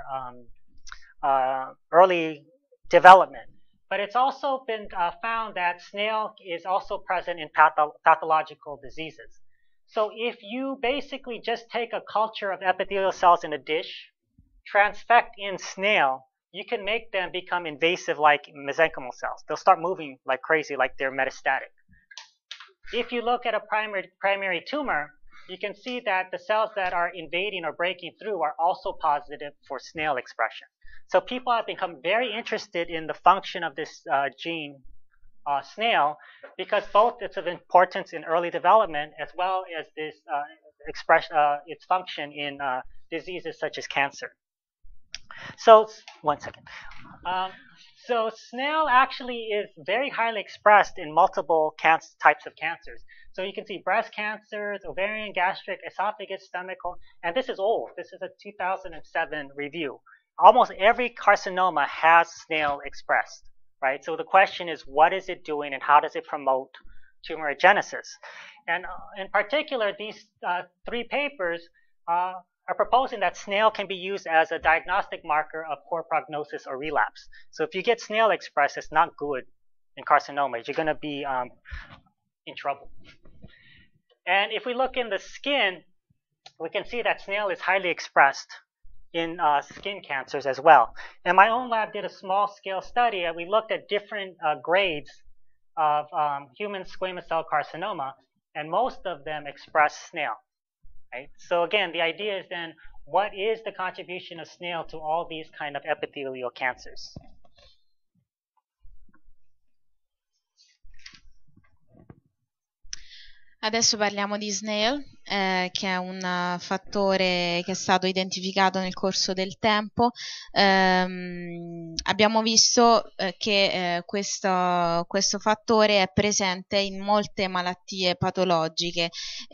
early development. But it's also been found that snail is also present in pathological diseases. So if you basically just take a culture of epithelial cells in a dish, transfect in snail, you can make them become invasive like mesenchymal cells. They'll start moving like crazy, like they're metastatic. If you look at a primary tumor, you can see that the cells that are invading or breaking through are also positive for snail expression. So people have become very interested in the function of this gene, snail, because both it's of importance in early development as well as this its function in diseases such as cancer. So, one second. So snail actually is very highly expressed in multiple types of cancers. So you can see breast cancers, ovarian, gastric, esophagus, stomach, and this is old. This is a 2007 review. Almost every carcinoma has snail expressed, right? So the question is, what is it doing and how does it promote tumorigenesis? And in particular, these three papers are proposing that snail can be used as a diagnostic marker of poor prognosis or relapse. So if you get snail expressed, it's not good in carcinomas. You're going to be in trouble. And if we look in the skin, we can see that snail is highly expressed in skin cancers as well. And my own lab did a small-scale study, and we looked at different grades of human squamous cell carcinoma, and most of them express snail. Right? So again, the idea is then, what is the contribution of snail to all these kind of epithelial cancers? Adesso parliamo di snail, che è un fattore che è stato identificato nel corso del tempo. Abbiamo visto che questo fattore è presente in molte malattie patologiche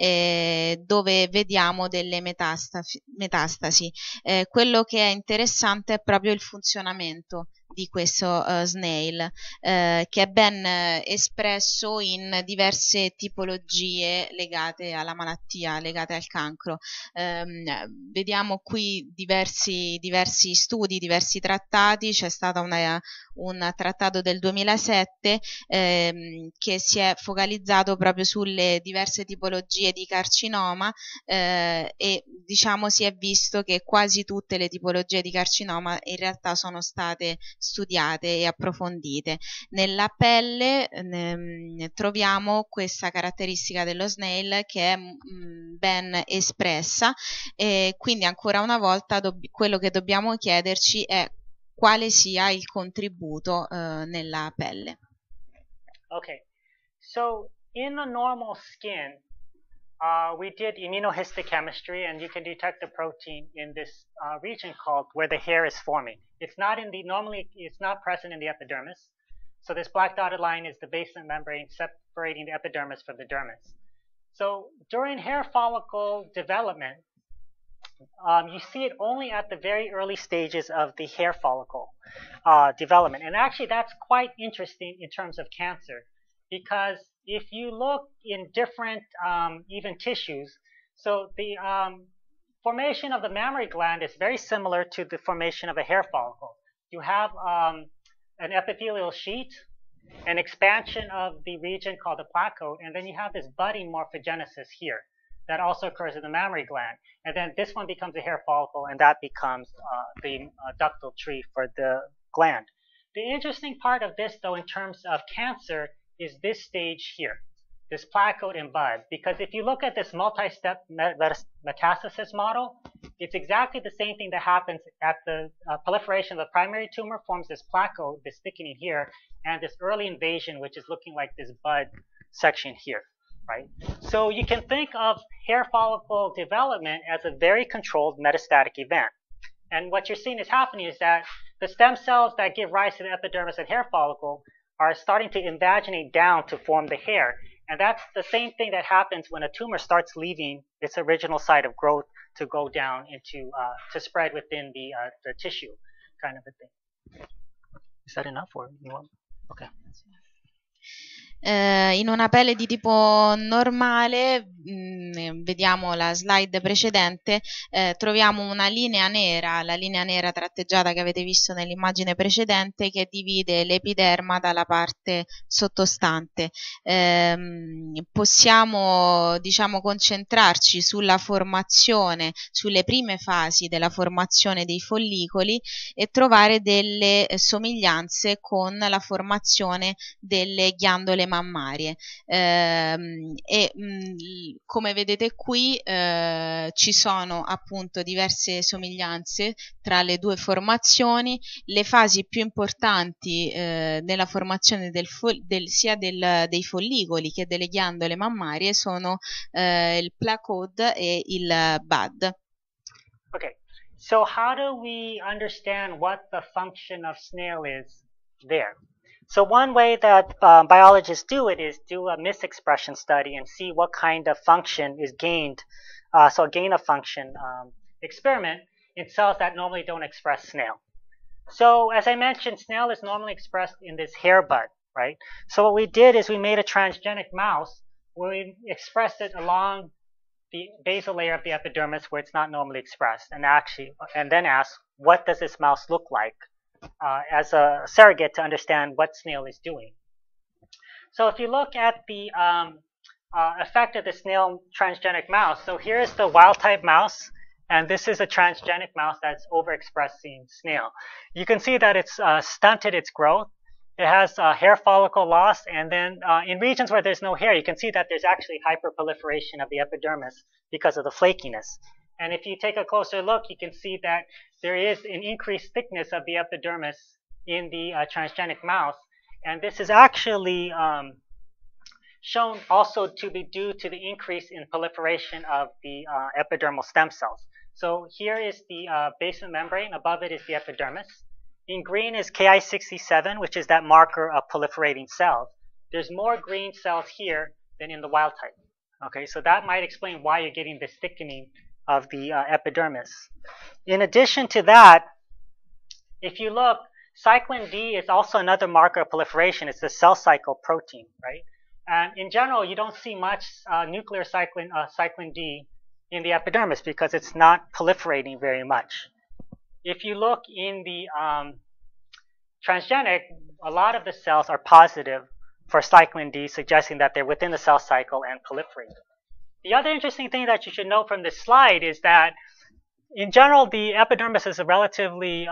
dove vediamo delle metastasi. Quello che è interessante è proprio il funzionamento di questo snail, che è ben espresso in diverse tipologie legate alla malattia, legate al cancro. Vediamo qui diversi studi, diversi trattati. C'è stato un trattato del 2007 che si è focalizzato proprio sulle diverse tipologie di carcinoma e diciamo si è visto che quasi tutte le tipologie di carcinoma in realtà sono state studiate e approfondite. Nella pelle troviamo questa caratteristica dello snail che è ben espressa, e quindi ancora una volta quello che dobbiamo chiederci è quale sia il contributo nella pelle. Okay, so in the normal skin, we did immunohistochemistry, and you can detect the protein in this region called where the hair is forming. It's not normally it's not present in the epidermis. So this black dotted line is the basement membrane separating the epidermis from the dermis. So during hair follicle development, you see it only at the very early stages of the hair follicle development. And actually that's quite interesting in terms of cancer, because if you look in different even tissues, so the formation of the mammary gland is very similar to the formation of a hair follicle. You have an epithelial sheet, an expansion of the region called the placote, and then you have this budding morphogenesis here that also occurs in the mammary gland. And then this one becomes a hair follicle, and that becomes the ductal tree for the gland. The interesting part of this, though, in terms of cancer, is this stage here. this placode and bud. Because if you look at this multi-step metastasis model, it's exactly the same thing that happens at the proliferation of the primary tumor, forms this placode, this thickening here, and this early invasion, which is looking like this bud section here, right? So you can think of hair follicle development as a very controlled metastatic event. And what you're seeing is happening is that the stem cells that give rise to the epidermis and hair follicle are starting to invaginate down to form the hair. And that's the same thing that happens when a tumor starts leaving its original site of growth to go down into, to spread within the tissue, kind of a thing. Is that enough or you want? Okay. In una pelle di tipo normale, vediamo la slide precedente, troviamo una linea nera, la linea nera tratteggiata che avete visto nell'immagine precedente, che divide l'epiderma dalla parte sottostante. Possiamo, diciamo, concentrarci sulla formazione, sulle prime fasi della formazione dei follicoli e trovare delle somiglianze con la formazione delle ghiandole mammarie, come vedete qui ci sono appunto diverse somiglianze tra le due formazioni. Le fasi più importanti nella formazione sia dei follicoli che delle ghiandole mammarie sono il placode e il bud. Okay, so how do we understand what the function of snail is there? So one way that biologists do it is do a misexpression study and see what kind of function is gained, so a gain of function experiment in cells that normally don't express snail. So as I mentioned, snail is normally expressed in this hair bud, right? So what we did is we made a transgenic mouse where we expressed it along the basal layer of the epidermis where it's not normally expressed, and then asked, what does this mouse look like? As a surrogate to understand what snail is doing. So if you look at the effect of the snail transgenic mouse, so here's the wild type mouse, and this is a transgenic mouse that's overexpressing snail. You can see that it's stunted its growth. It has hair follicle loss, and then in regions where there's no hair, you can see that there's actually hyperproliferation of the epidermis because of the flakiness. And if you take a closer look, you can see that there is an increased thickness of the epidermis in the transgenic mouse. And this is actually shown also to be due to the increase in proliferation of the epidermal stem cells. So here is the basement membrane. Above it is the epidermis. In green is Ki67, which is that marker of proliferating cells. There's more green cells here than in the wild type. Okay, so that might explain why you're getting this thickening of the epidermis. In addition to that, if you look, cyclin D is also another marker of proliferation. It's the cell cycle protein, right? And in general, you don't see much nuclear cyclin D in the epidermis because it's not proliferating very much. If you look in the transgenic, a lot of the cells are positive for cyclin D, suggesting that they're within the cell cycle and proliferating. The other interesting thing that you should know from this slide is that, in general, the epidermis is a relatively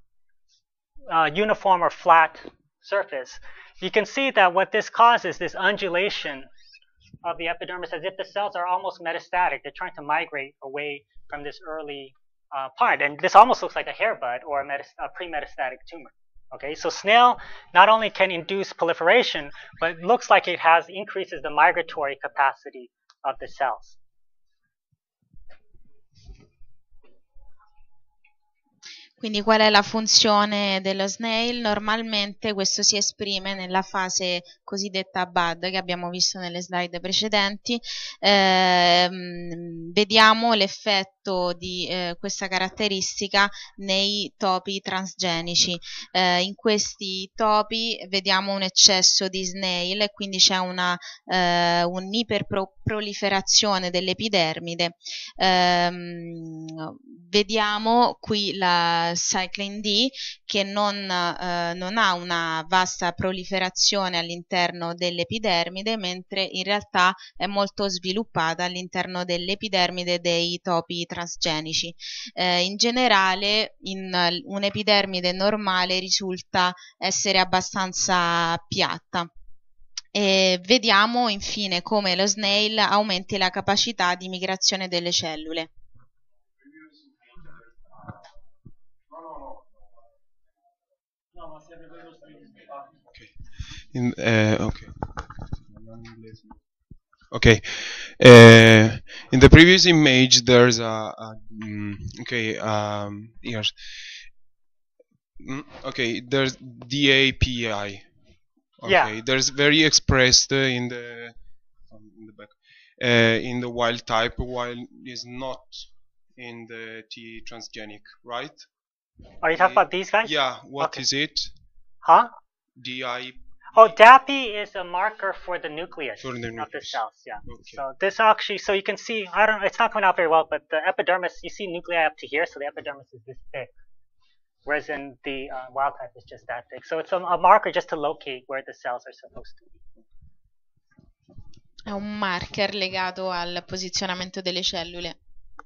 uniform or flat surface. You can see that what this causes, this undulation of the epidermis, as if the cells are almost metastatic. They're trying to migrate away from this early part. And this almost looks like a hair bud or a pre-metastatic tumor. Okay, so snail not only can induce proliferation, but it looks like it increases the migratory capacity of the cells. Quindi qual è la funzione dello snail? Normalmente questo si esprime nella fase cosiddetta bud che abbiamo visto nelle slide precedenti. Vediamo l'effetto di questa caratteristica nei topi transgenici. In questi topi vediamo un eccesso di snail e quindi c'è un'iperproliferazione dell'epidermide. Vediamo qui la cyclin D che non ha una vasta proliferazione all'interno dell'epidermide, mentre in realtà è molto sviluppata all'interno dell'epidermide dei topi transgenici. In generale, in un'epidermide normale risulta essere abbastanza piatta. E vediamo infine come lo snail aumenti la capacità di migrazione delle cellule. Okay. In the previous image, there's here's there's DAPI. Okay, Yeah. there's very expressed in the back in the wild type, while is not in the T transgenic, right? Are you talking about these guys? Yeah. What Okay. is it? Huh? DI. Oh, DAPI is a marker for the nucleus For the of the nucleus. cells. Yeah. Okay. So this actually, so you can see, it's not coming out very well, but the epidermis, you see nuclei up to here, so the epidermis is this thick, whereas in the wild type is just that thick. So it's a marker just to locate where the cells are supposed to be. È un marker legato al posizionamento delle cellule.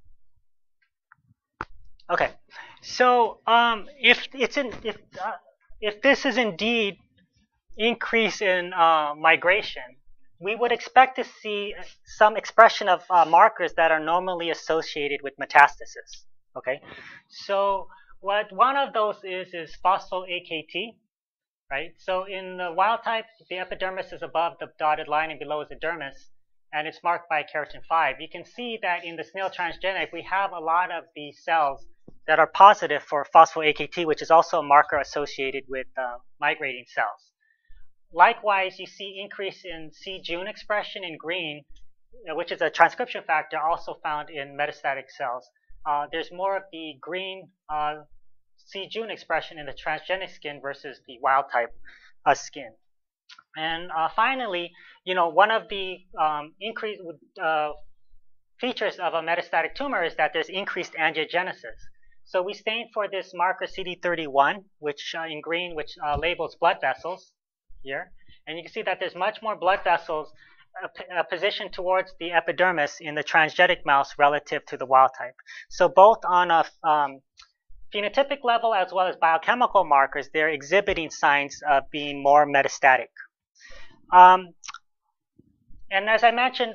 Okay, so if this is indeed increase in migration, we would expect to see some expression of markers that are normally associated with metastasis. Okay, so what one of those is phospho-AKT, right? So in the wild type, the epidermis is above the dotted line and below is the dermis, and it's marked by keratin 5. You can see that in the snail transgenic, we have a lot of these cells that are positive for phospho-AKT, which is also a marker associated with migrating cells. Likewise, you see increase in c-Jun expression in green, which is a transcription factor also found in metastatic cells. There's more of the green c-Jun expression in the transgenic skin versus the wild type skin. And finally, one of the increased features of a metastatic tumor is that there's increased angiogenesis. So we stained for this marker CD31, which in green, which labels blood vessels here. And you can see that there's much more blood vessels positioned towards the epidermis in the transgenic mouse relative to the wild type. So both on a phenotypic level as well as biochemical markers, they're exhibiting signs of being more metastatic. And as I mentioned,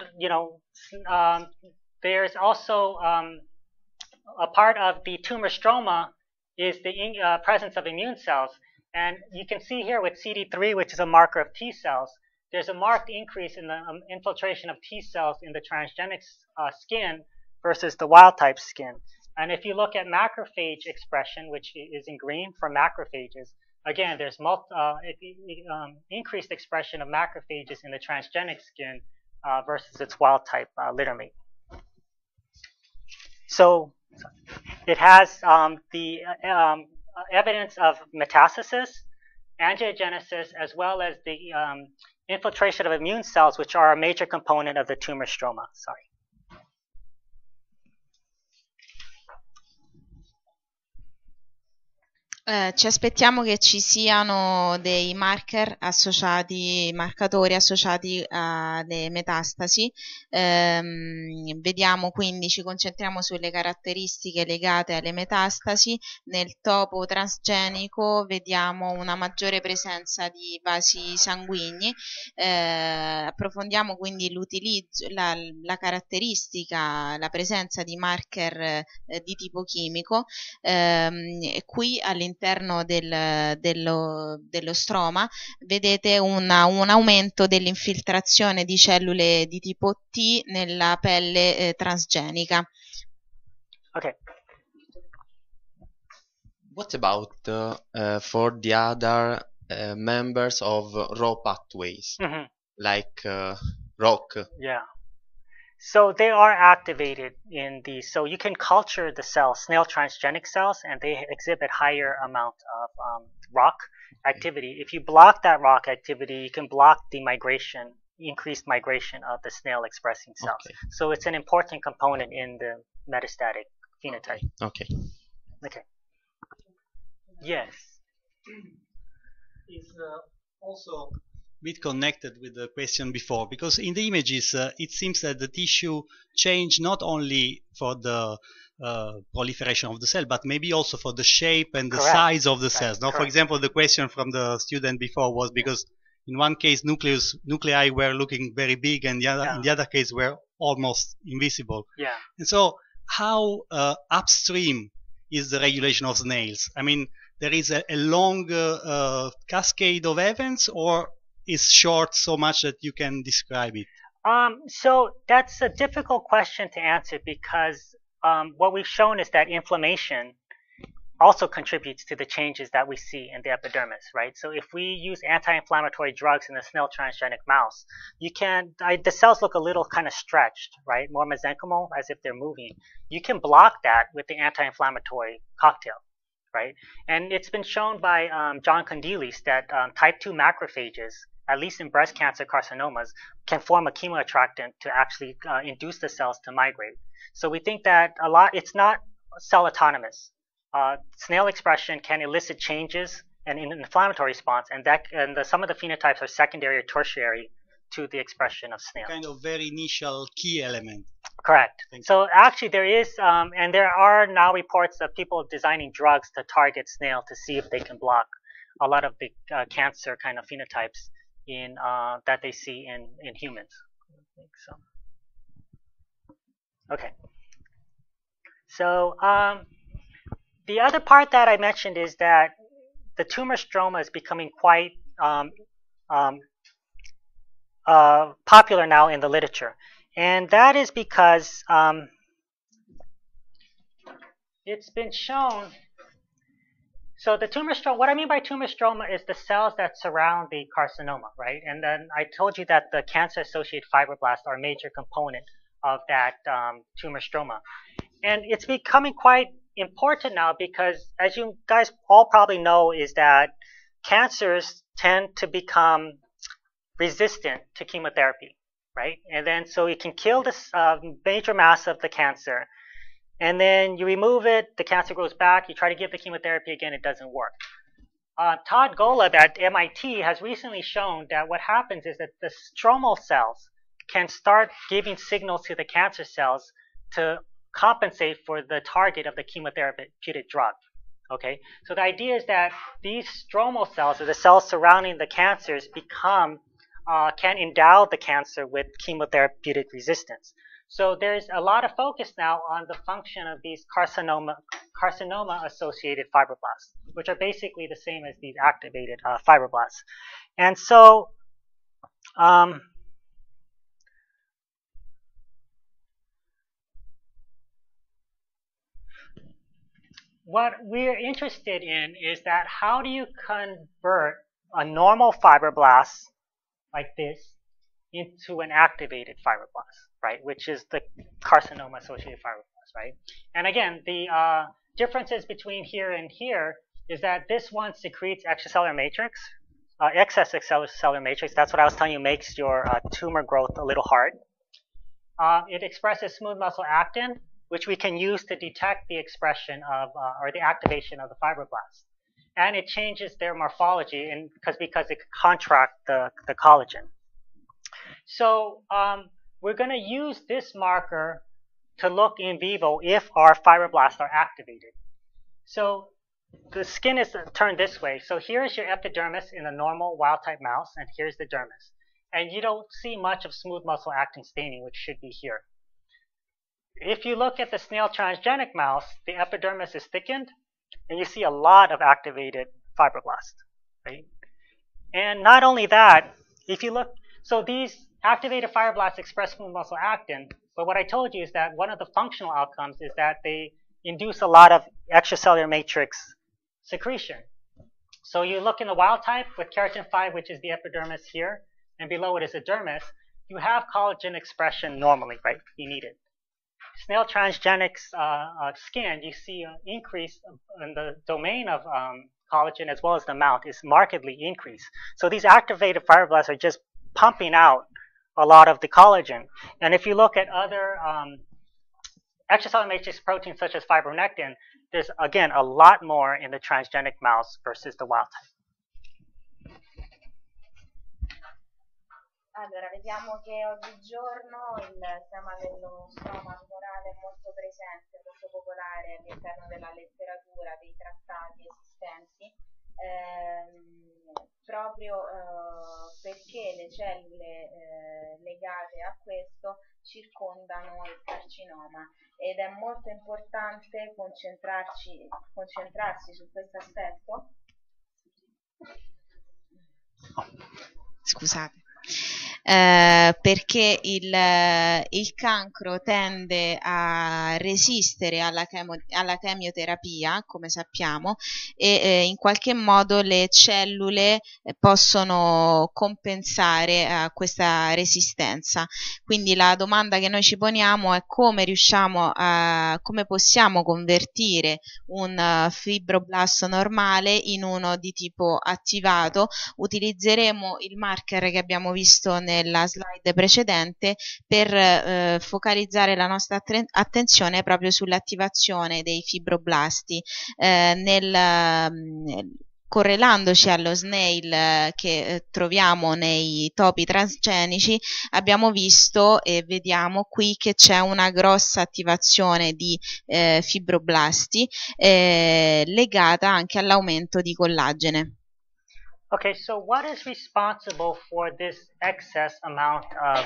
there's also a part of the tumor stroma is the presence of immune cells. And you can see here with CD3, which is a marker of T cells, there's a marked increase in the infiltration of T cells in the transgenic skin versus the wild type skin. And if you look at macrophage expression, which is in green for macrophages, again, there's increased expression of macrophages in the transgenic skin versus its wild type littermate. So it has the evidence of metastasis, angiogenesis, as well as the infiltration of immune cells, which are a major component of the tumor stroma. Sorry. Ci aspettiamo che ci siano dei marcatori associati alle metastasi. Vediamo quindi, ci concentriamo sulle caratteristiche legate alle metastasi. Nel topo transgenico vediamo una maggiore presenza di vasi sanguigni. Approfondiamo quindi l'utilizzo, la caratteristica, la presenza di marker di tipo chimico. Qui all'interno dello stroma vedete un aumento dell'infiltrazione di cellule di tipo T nella pelle transgenica. Okay. What about for the other members of Rho pathways, like ROCK? Yeah. So they are activated in these. So you can culture the cells, snail transgenic cells, and they exhibit higher amount of ROCK activity. If you block that ROCK activity, you can block the migration, increased migration of the snail expressing cells. Okay. So it's an important component in the metastatic phenotype. Okay. Okay. Yes. Is also bit connected with the question before, because in the images it seems that the tissue change not only for the proliferation of the cell, but maybe also for the shape and the size of the cells. Now, for example, the question from the student before was because in one case nuclei were looking very big, and in the other case were almost invisible. Yeah. And so how upstream is the regulation of snails? I mean, there is a long cascade of events, or is short so much that you can describe it? So that's a difficult question to answer, because what we've shown is that inflammation also contributes to the changes that we see in the epidermis, right? So if we use anti-inflammatory drugs in the snail transgenic mouse, the cells look a little kind of stretched, right? More mesenchymal, as if they're moving. You can block that with the anti-inflammatory cocktail, right? And it's been shown by John Kondylis that type 2 macrophages, at least in breast cancer carcinomas, can form a chemoattractant to actually induce the cells to migrate. So we think that it's not cell autonomous. Snail expression can elicit changes and an inflammatory response, and some of the phenotypes are secondary or tertiary to the expression of snail. Kind of very initial key element. Correct. So actually there is, and there are now reports of people designing drugs to target snail to see if they can block a lot of the cancer kind of phenotypes that they see in humans. I think so. Okay. So the other part that I mentioned is that the tumor stroma is becoming quite popular now in the literature. And that is because it's been shown. So the tumor stroma, what I mean by tumor stroma is the cells that surround the carcinoma, right? And then I told you that the cancer-associated fibroblasts are a major component of that tumor stroma. And it's becoming quite important now because, as you guys all probably know, is that cancers tend to become resistant to chemotherapy, right? And then so you can kill this major mass of the cancer, and then you remove it, the cancer grows back, you try to give the chemotherapy again, it doesn't work. Todd Golub at MIT has recently shown that what happens is that the stromal cells can start giving signals to the cancer cells to compensate for the target of the chemotherapeutic drug. Okay, so the idea is that these stromal cells, or the cells surrounding the cancers, can endow the cancer with chemotherapeutic resistance. So there's a lot of focus now on the function of these carcinoma-associated fibroblasts, which are basically the same as these activated fibroblasts. And so what we're interested in is that how do you convert a normal fibroblast like this into an activated fibroblast, right? Which is the carcinoma-associated fibroblast, right? And again, the differences between here and here is that this one secretes extracellular matrix, excess extracellular matrix. That's what I was telling you makes your tumor growth a little hard. It expresses smooth muscle actin, which we can use to detect the expression of or the activation of the fibroblasts. And it changes their morphology because it contract the collagen. So we're going to use this marker to look in vivo if our fibroblasts are activated. So the skin is turned this way. So here's your epidermis in a normal wild-type mouse, and here's the dermis. And you don't see much of smooth muscle actin staining, which should be here. If you look at the snail transgenic mouse, the epidermis is thickened, and you see a lot of activated fibroblasts, right? And not only that, if you look, so these activated fibroblasts express smooth muscle actin, but what I told you is that one of the functional outcomes is that they induce a lot of extracellular matrix secretion. So you look in the wild type with keratin 5, which is the epidermis here, and below it is the dermis, you have collagen expression normally, right? You need it. Snail transgenic's skin, you see an increase in the domain of collagen as well as the amount is markedly increased. So these activated fibroblasts are just pumping out a lot of the collagen. And if you look at other extracellular matrix proteins such as fibronectin, there's again a lot more in the transgenic mouse versus the wild type. Allora, vediamo che oggigiorno il tema dello stroma tumorale è molto presente, molto popolare all'interno della letteratura, dei trattati esistenti, proprio le cellule legate a questo circondano il carcinoma, ed è molto importante concentrarsi su questo aspetto. Scusate. Perché il cancro tende a resistere alla chemioterapia, come sappiamo, e in qualche modo le cellule possono compensare questa resistenza. Quindi la domanda che noi ci poniamo è come possiamo convertire un fibroblasto normale in uno di tipo attivato. Utilizzeremo il marker che abbiamo visto nella slide precedente per focalizzare la nostra attenzione proprio sull'attivazione dei fibroblasti. Correlandoci allo snail che troviamo nei topi transgenici, abbiamo visto e vediamo qui che c'è una grossa attivazione di fibroblasti legata anche all'aumento di collagene. Okay, so what is responsible for this excess amount of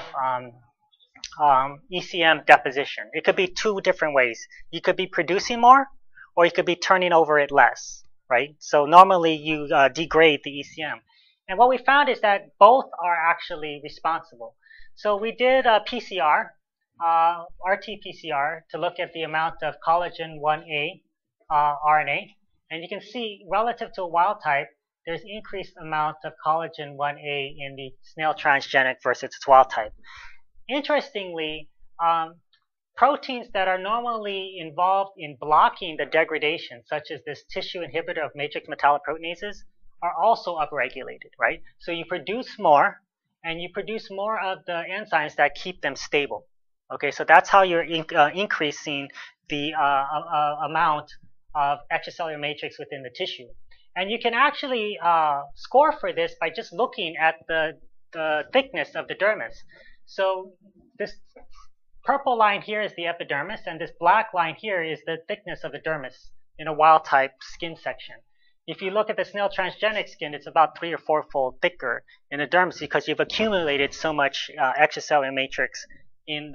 ECM deposition? It could be two different ways. You could be producing more, or you could be turning over it less, right? So normally you degrade the ECM. And what we found is that both are actually responsible. So we did a PCR, RT-PCR, to look at the amount of collagen 1A RNA. And you can see, relative to a wild type, there's increased amount of collagen 1A in the snail transgenic versus its wild type. Interestingly, proteins that are normally involved in blocking the degradation, such as this tissue inhibitor of matrix metalloproteinases, are also upregulated, right? So you produce more, and you produce more of the enzymes that keep them stable. Okay, so that's how you're increasing the amount of extracellular matrix within the tissue. And you can actually score for this by just looking at the thickness of the dermis. So this purple line here is the epidermis, and this black line here is the thickness of the dermis in a wild-type skin section. If you look at the snail transgenic skin, it's about 3- or 4-fold thicker in the dermis because you've accumulated so much extracellular matrix in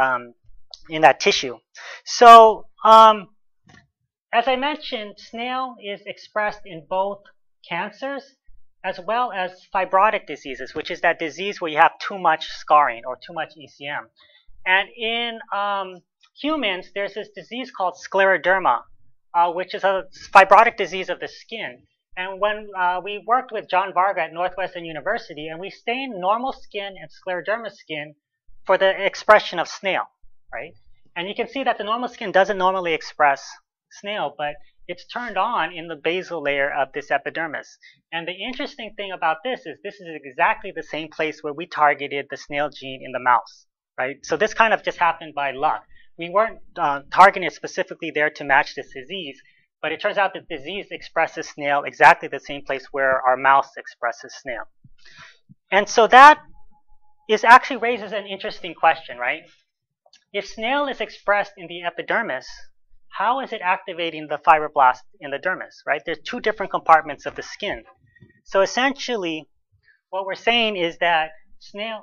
that tissue. So as I mentioned, snail is expressed in both cancers as well as fibrotic diseases, which is that disease where you have too much scarring or too much ECM. And in humans, there's this disease called scleroderma, which is a fibrotic disease of the skin. And when we worked with John Varga at Northwestern University, and we stained normal skin and scleroderma skin for the expression of snail, right? And you can see that the normal skin doesn't normally express snail, but it's turned on in the basal layer of this epidermis. And the interesting thing about this is exactly the same place where we targeted the snail gene in the mouse, right? So this kind of just happened by luck. We weren't targeting it specifically there to match this disease, but it turns out that the disease expresses snail exactly the same place where our mouse expresses snail. And so that actually raises an interesting question, right? If snail is expressed in the epidermis, how is it activating the fibroblast in the dermis, right? There's two different compartments of the skin. So essentially, what we're saying is that snail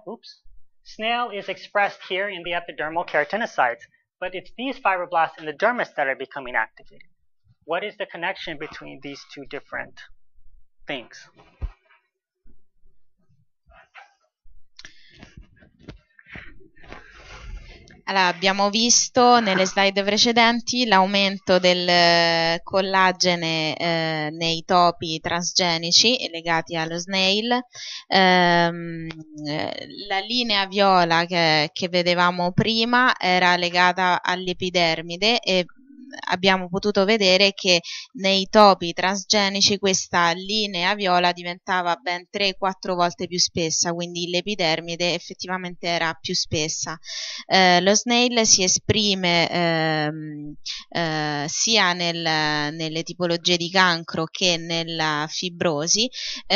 is expressed here in the epidermal keratinocytes, but it's these fibroblasts in the dermis that are becoming activated. What is the connection between these two different things? Allora, abbiamo visto nelle slide precedenti l'aumento del collagene nei topi transgenici legati allo snail. La linea viola che vedevamo prima era legata all'epidermide e abbiamo potuto vedere che nei topi transgenici questa linea viola diventava ben 3-4 volte più spessa, quindi l'epidermide effettivamente era più spessa. Lo snail si esprime sia nelle tipologie di cancro che nella fibrosi.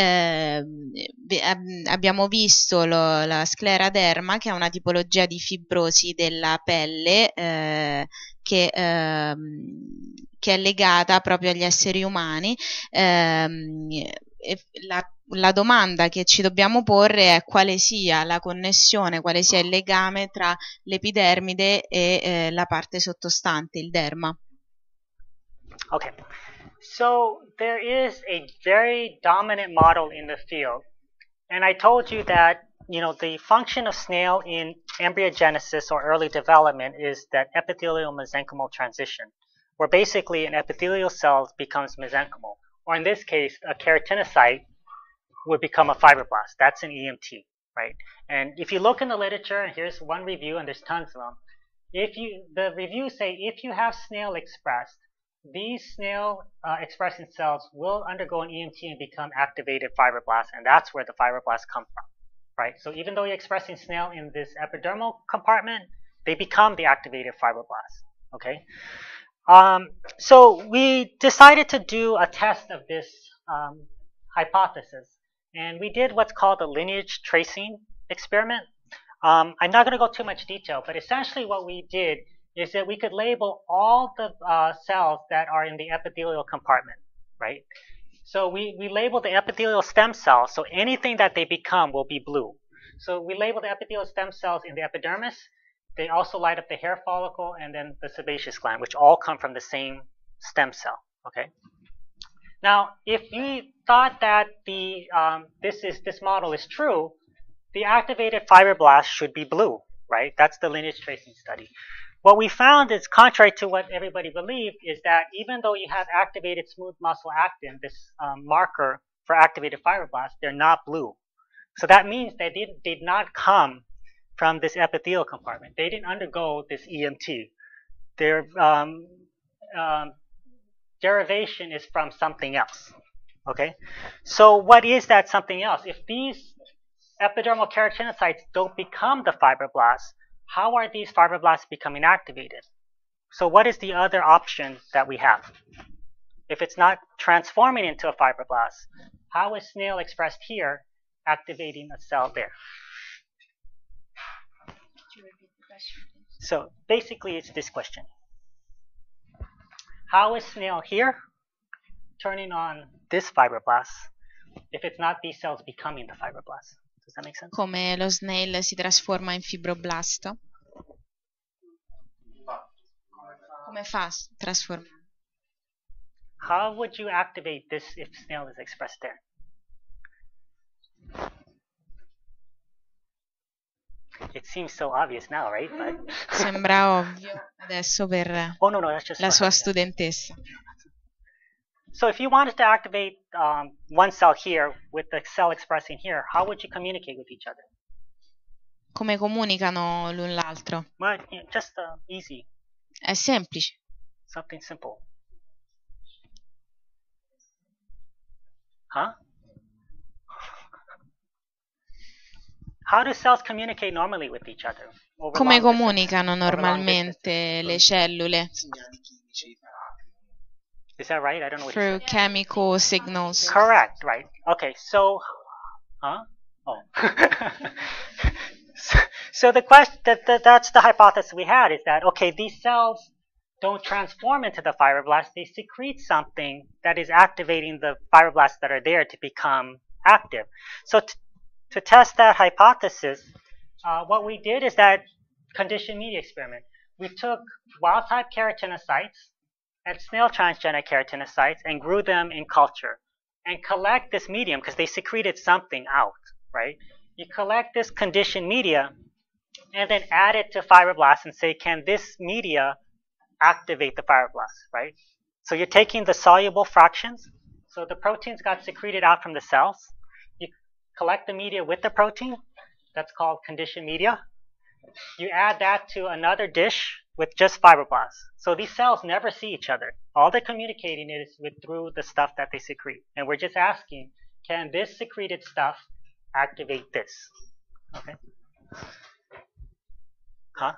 Abbiamo visto la scleroderma, che è una tipologia di fibrosi della pelle che è legata proprio agli esseri umani. la domanda che ci dobbiamo porre è quale sia la connessione, quale sia il legame tra l'epidermide e la parte sottostante, il derma. Okay, so there is a very dominant model in the field, and I told you that the function of snail in embryogenesis or early development is that epithelial mesenchymal transition, where basically an epithelial cell becomes mesenchymal, or in this case, a keratinocyte would become a fibroblast. That's an EMT, right? And if you look in the literature, and here's one review, and there's tons of them, the reviews say if you have snail expressed, these snail expressing cells will undergo an EMT and become activated fibroblasts, and that's where the fibroblasts come from, right? So even though you're expressing snail in this epidermal compartment, they become the activated fibroblasts, okay? So we decided to do a test of this hypothesis, and we did what's called a lineage tracing experiment. I'm not going to go too much detail, but essentially what we did is that we could label all the cells that are in the epithelial compartment, right? So we label the epithelial stem cells, so anything that they become will be blue. So we label the epithelial stem cells in the epidermis. They also light up the hair follicle and then the sebaceous gland, which all come from the same stem cell, okay? Now, if we thought that this model is true, the activated fibroblasts should be blue, right? That's the lineage tracing study. What we found is, contrary to what everybody believed, is that even though you have activated smooth muscle actin, this marker for activated fibroblasts, they're not blue. So that means they did not come from this epithelial compartment. They didn't undergo this EMT. Their derivation is from something else, okay? So what is that something else? If these epidermal keratinocytes don't become the fibroblasts, how are these fibroblasts becoming activated? So what is the other option that we have? If it's not transforming into a fibroblast, how is snail expressed here activating a cell there? Could you repeat the question, please? So basically it's this question. How is snail here turning on this fibroblast if it's not these cells becoming the fibroblast? Does that make sense? Come lo snail si trasforma in fibroblasto? Come fa a trasformare? How would you activate this if snail is expressed there? It seems so obvious now, right? But Sembra ovvio adesso per oh, no, that's just la fine. sua studentessa. So if you wanted to activate one cell here with the cell expressing here, how would you communicate with each other? Come comunicano l'un l'altro? Well, just easy, È semplice. something simple. Huh? How do cells communicate normally with each other? Over Come long comunicano distance? Over long normalmente le cellule? Segnali chimici. Is that right? I don't know what you Through said. chemical signals. Correct, right. Okay, so, huh? Oh. So the question, that's the hypothesis we had, is that, okay, these cells don't transform into the fibroblasts, they secrete something that is activating the fibroblasts that are there to become active. So to test that hypothesis, what we did is that conditioned media experiment. We took wild-type keratinocytes and snail transgenic keratinocytes and grew them in culture and collect this medium because they secreted something out, right? You collect this conditioned media and then add it to fibroblasts and say, can this media activate the fibroblasts, right? So you're taking the soluble fractions. So the proteins got secreted out from the cells. You collect the media with the protein. That's called conditioned media. You add that to another dish with just fibroblasts. So these cells never see each other. All they're communicating is through the stuff that they secrete. And we're just asking, can this secreted stuff activate this? Okay. Huh?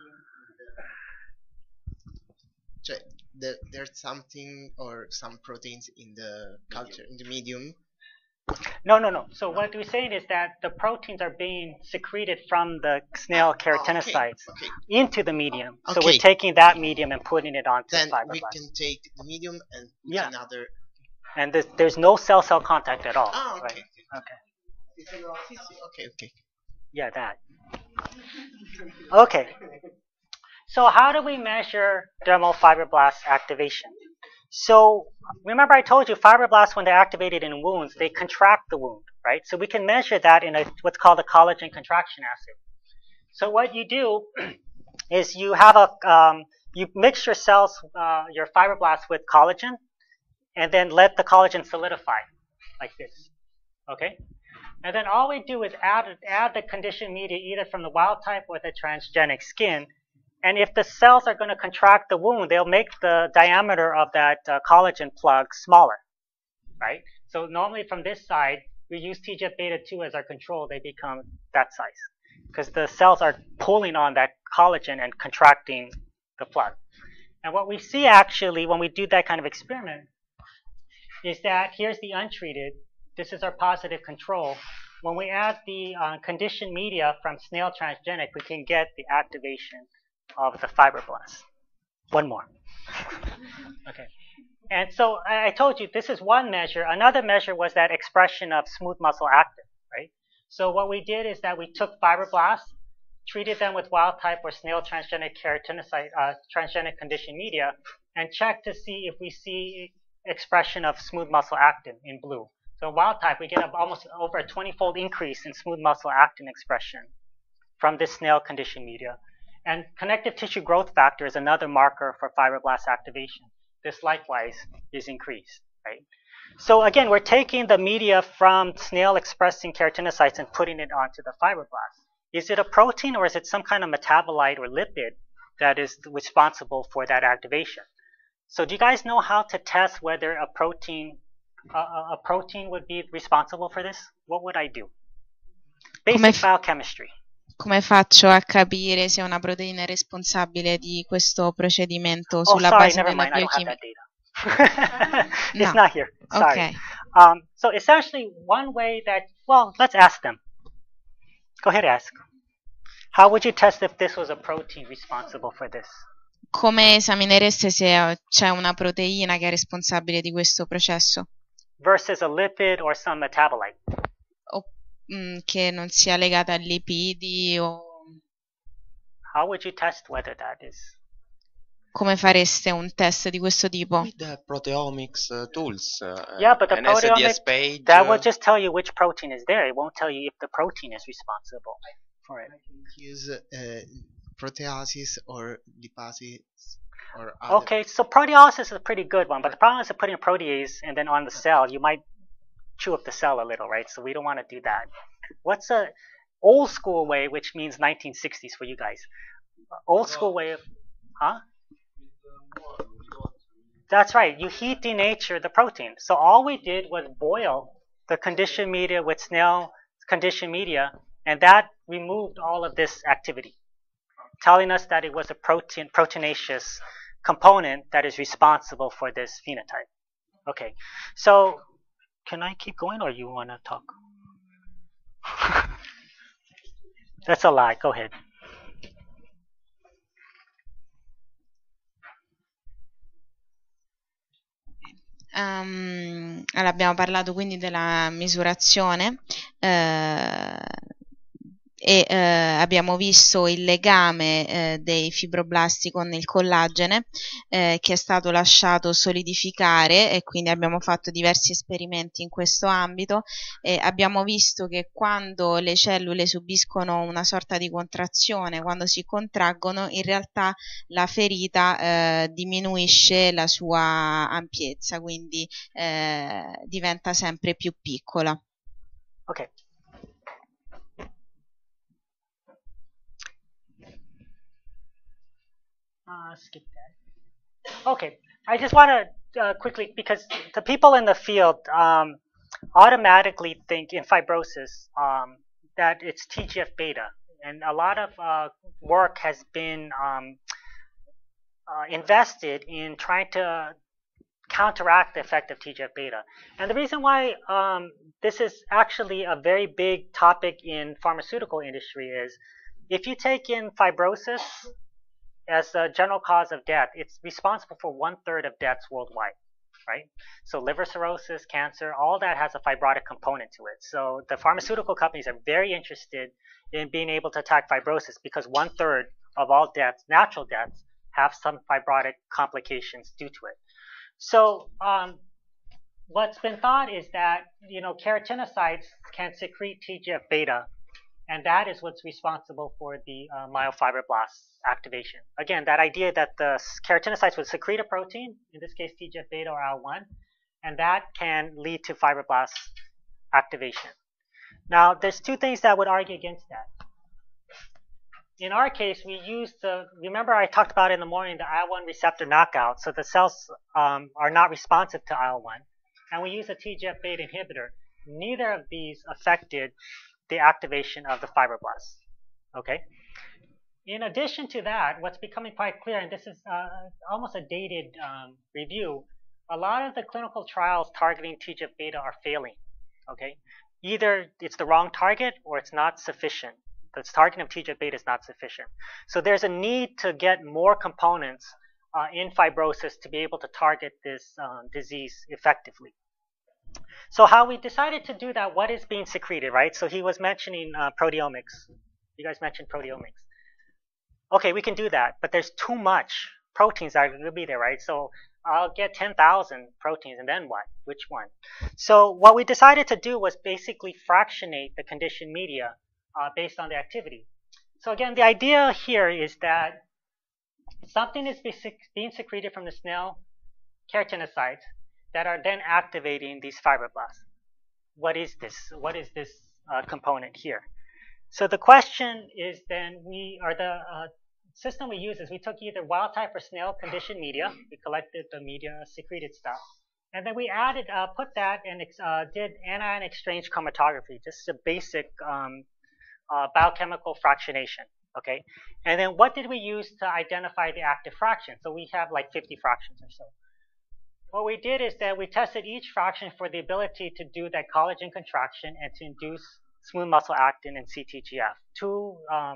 Cioè, there's something or some proteins in the culture, in the medium. No. So what we're saying is that the proteins are being secreted from the snail keratinocytes into the medium. So we're taking that medium and putting it onto Then the fibroblast. we can take the medium and Yeah. another. And there's no cell-cell contact at all. Ah, okay. Right? Okay. Okay. Yeah, that. Okay. So how do we measure dermal fibroblast activation? So remember I told you fibroblasts, when they're activated in wounds, they contract the wound, right? So we can measure that in what's called a collagen contraction assay. So what you do is you have you mix your cells, your fibroblasts with collagen, and then let the collagen solidify like this, okay? And then all we do is add the conditioned media either from the wild type or the transgenic skin. And if the cells are going to contract the wound, they'll make the diameter of that collagen plug smaller, right? So normally from this side, we use TGF-beta 2 as our control. They become that size because the cells are pulling on that collagen and contracting the plug. And what we see actually when we do that kind of experiment is that here's the untreated. This is our positive control. When we add the conditioned media from snail transgenic, we can get the activation of the fibroblasts. One more. Okay. And so I told you this is one measure. Another measure was that expression of smooth muscle actin, right? So what we did is that we took fibroblasts, treated them with wild type or snail transgenic keratinocyte, transgenic conditioned media, and checked to see if we see expression of smooth muscle actin in blue. So wild type, we get almost over a 20-fold increase in smooth muscle actin expression from this snail conditioned media. And connective tissue growth factor is another marker for fibroblast activation. This likewise is increased, right? So again, we're taking the media from snail expressing keratinocytes and putting it onto the fibroblasts. Is it a protein or is it some kind of metabolite or lipid that is responsible for that activation? So do you guys know how to test whether a protein would be responsible for this? What would I do? Basic biochemistry. Come faccio a capire se una proteina è responsabile di questo procedimento sulla base della biochimica? It's not here. Sorry. Okay. So essentially one way that, well, let's ask them. Go ahead, ask. How would you test if this was a protein responsible for this? Come esaminereste se c'è una proteina che è responsabile di questo processo? Versus a lipid or some metabolite. Che non sia legata a lipidi o... How would you test whether that is? Come fareste un test di questo tipo? With the proteomics tools. Yeah, but the proteomics, page, that will just tell you which protein is there. It won't tell you if the protein is responsible for it. Use proteases or lipases or other. Okay, so proteolysis is a pretty good one, but the problem is that putting a protease and then on the cell, you might chew up the cell a little, right? So we don't want to do that. What's a old school way, which means 1960s for you guys? Old school way of, huh? That's right. You heat denature the protein. So all we did was boil the conditioned media with snail conditioned media, and that removed all of this activity, telling us that it was a proteinaceous component that is responsible for this phenotype. Okay, so can I keep going or you want to talk? That's a lie. Go ahead. Allora, abbiamo parlato quindi della misurazione e abbiamo visto il legame dei fibroblasti con il collagene che è stato lasciato solidificare, e quindi abbiamo fatto diversi esperimenti in questo ambito e abbiamo visto che quando le cellule subiscono una sorta di contrazione, quando si contraggono, in realtà la ferita diminuisce la sua ampiezza, quindi diventa sempre più piccola. Ok. Skip that. Okay, I just want to quickly, because the people in the field automatically think in fibrosis that it's TGF-beta, and a lot of work has been invested in trying to counteract the effect of TGF-beta. And the reason why this is actually a very big topic in pharmaceutical industry is if you take in fibrosis as a general cause of death, it's responsible for 1/3 of deaths worldwide, right? So liver cirrhosis, cancer, all that has a fibrotic component to it. So the pharmaceutical companies are very interested in being able to attack fibrosis because 1/3 of all deaths, natural deaths, have some fibrotic complications due to it. So what's been thought is that, keratinocytes can secrete TGF-beta, and that is what's responsible for the myofibroblast activation. Again, that idea that the keratinocytes would secrete a protein, in this case TGF-beta or IL-1, and that can lead to fibroblast activation. Now, there's two things that would argue against that. In our case, we use remember I talked about in the morning, the IL-1 receptor knockout, so the cells are not responsive to IL-1, and we use a TGF-beta inhibitor. Neither of these affected the activation of the fibroblasts, okay? In addition to that, what's becoming quite clear, and this is almost a dated review, a lot of the clinical trials targeting TGF-beta are failing, okay? Either it's the wrong target or it's not sufficient. The targeting of TGF-beta is not sufficient. So there's a need to get more components in fibrosis to be able to target this disease effectively. So how we decided to do that, what is being secreted, right? So he was mentioning proteomics. You guys mentioned proteomics. Okay, we can do that, but there's too much proteins that are going to be there, right? So I'll get 10,000 proteins, and then what? Which one? So what we decided to do was basically fractionate the conditioned media based on the activity. So again, the idea here is that something is being secreted from the snail keratinocytes that are then activating these fibroblasts. What is this? What is this component here? So the question is then, the system we use is we took either wild type or snail conditioned media. We collected the media, secreted stuff, and then we added, put that and did anion exchange chromatography, just a basic biochemical fractionation. Okay, and then what did we use to identify the active fraction? So we have like 50 fractions or so. What we did is that we tested each fraction for the ability to do that collagen contraction and to induce smooth muscle actin and CTGF. Two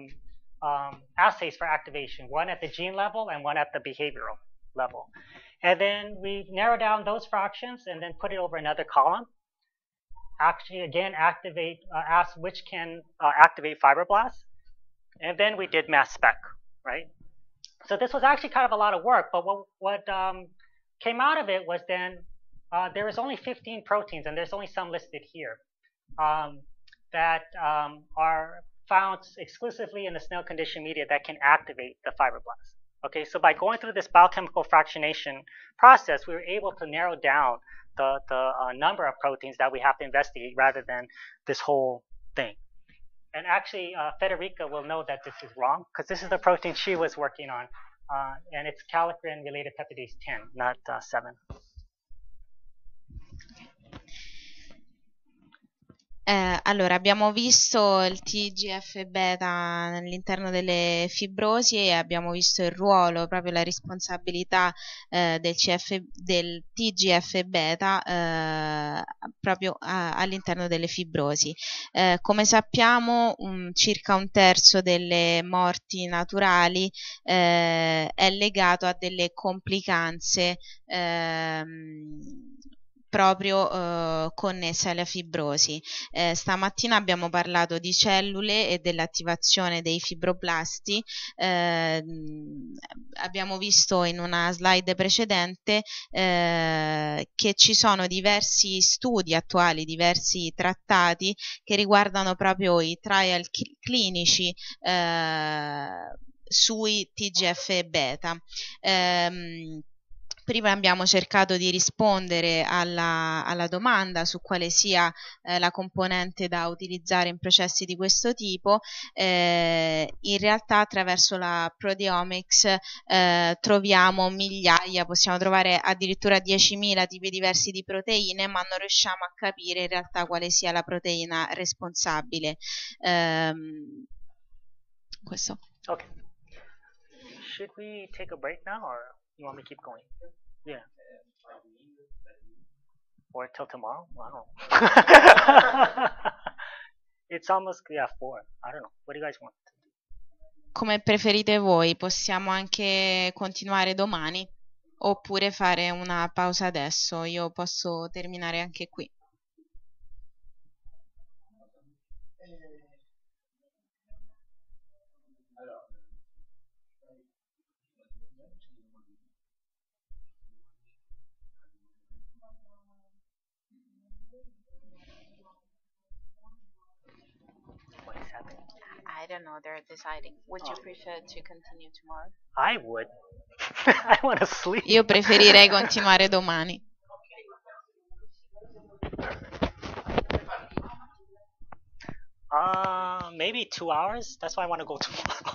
assays for activation, one at the gene level and one at the behavioral level. And then we narrowed down those fractions and then put it over another column. Actually, again, ask which can activate fibroblasts. And then we did mass spec, right? So this was actually kind of a lot of work, but what came out of it was then there was only 15 proteins, and there's only some listed here, that are found exclusively in the snail conditioned media that can activate the fibroblasts. Okay, so by going through this biochemical fractionation process, we were able to narrow down the number of proteins that we have to investigate rather than this whole thing. And actually, Federica will know that this is wrong, because this is the protein she was working on, and it's kallikrein-related peptidase 10, not 7. Allora, abbiamo visto il TGF-beta all'interno delle fibrosi e abbiamo visto il ruolo, proprio la responsabilità del TGF-beta proprio all'interno delle fibrosi. Come sappiamo, circa 1/3 delle morti naturali è legato a delle complicanze proprio connesse alla fibrosi. Stamattina abbiamo parlato di cellule e dell'attivazione dei fibroblasti. Abbiamo visto in una slide precedente che ci sono diversi studi attuali, diversi trattati che riguardano proprio i trial clinici sui TGF-beta. Prima abbiamo cercato di rispondere alla domanda su quale sia la componente da utilizzare in processi di questo tipo. In realtà attraverso la proteomics troviamo migliaia, possiamo trovare addirittura 10.000 tipi diversi di proteine, ma non riusciamo a capire in realtà quale sia la proteina responsabile. Questo. Okay. Should we take a break now, or you want me to keep going? Yeah. Or till tomorrow? Wow. It's almost 4. I don't know. What do you guys want? Come preferite voi, possiamo anche continuare domani. oppure fare una pausa adesso. Io posso terminare anche qui. What is happening? I don't know, they're deciding. Would you prefer to continue tomorrow? I would. I want to sleep. Io preferirei continuare domani. Maybe 2 hours. That's why I want to go tomorrow.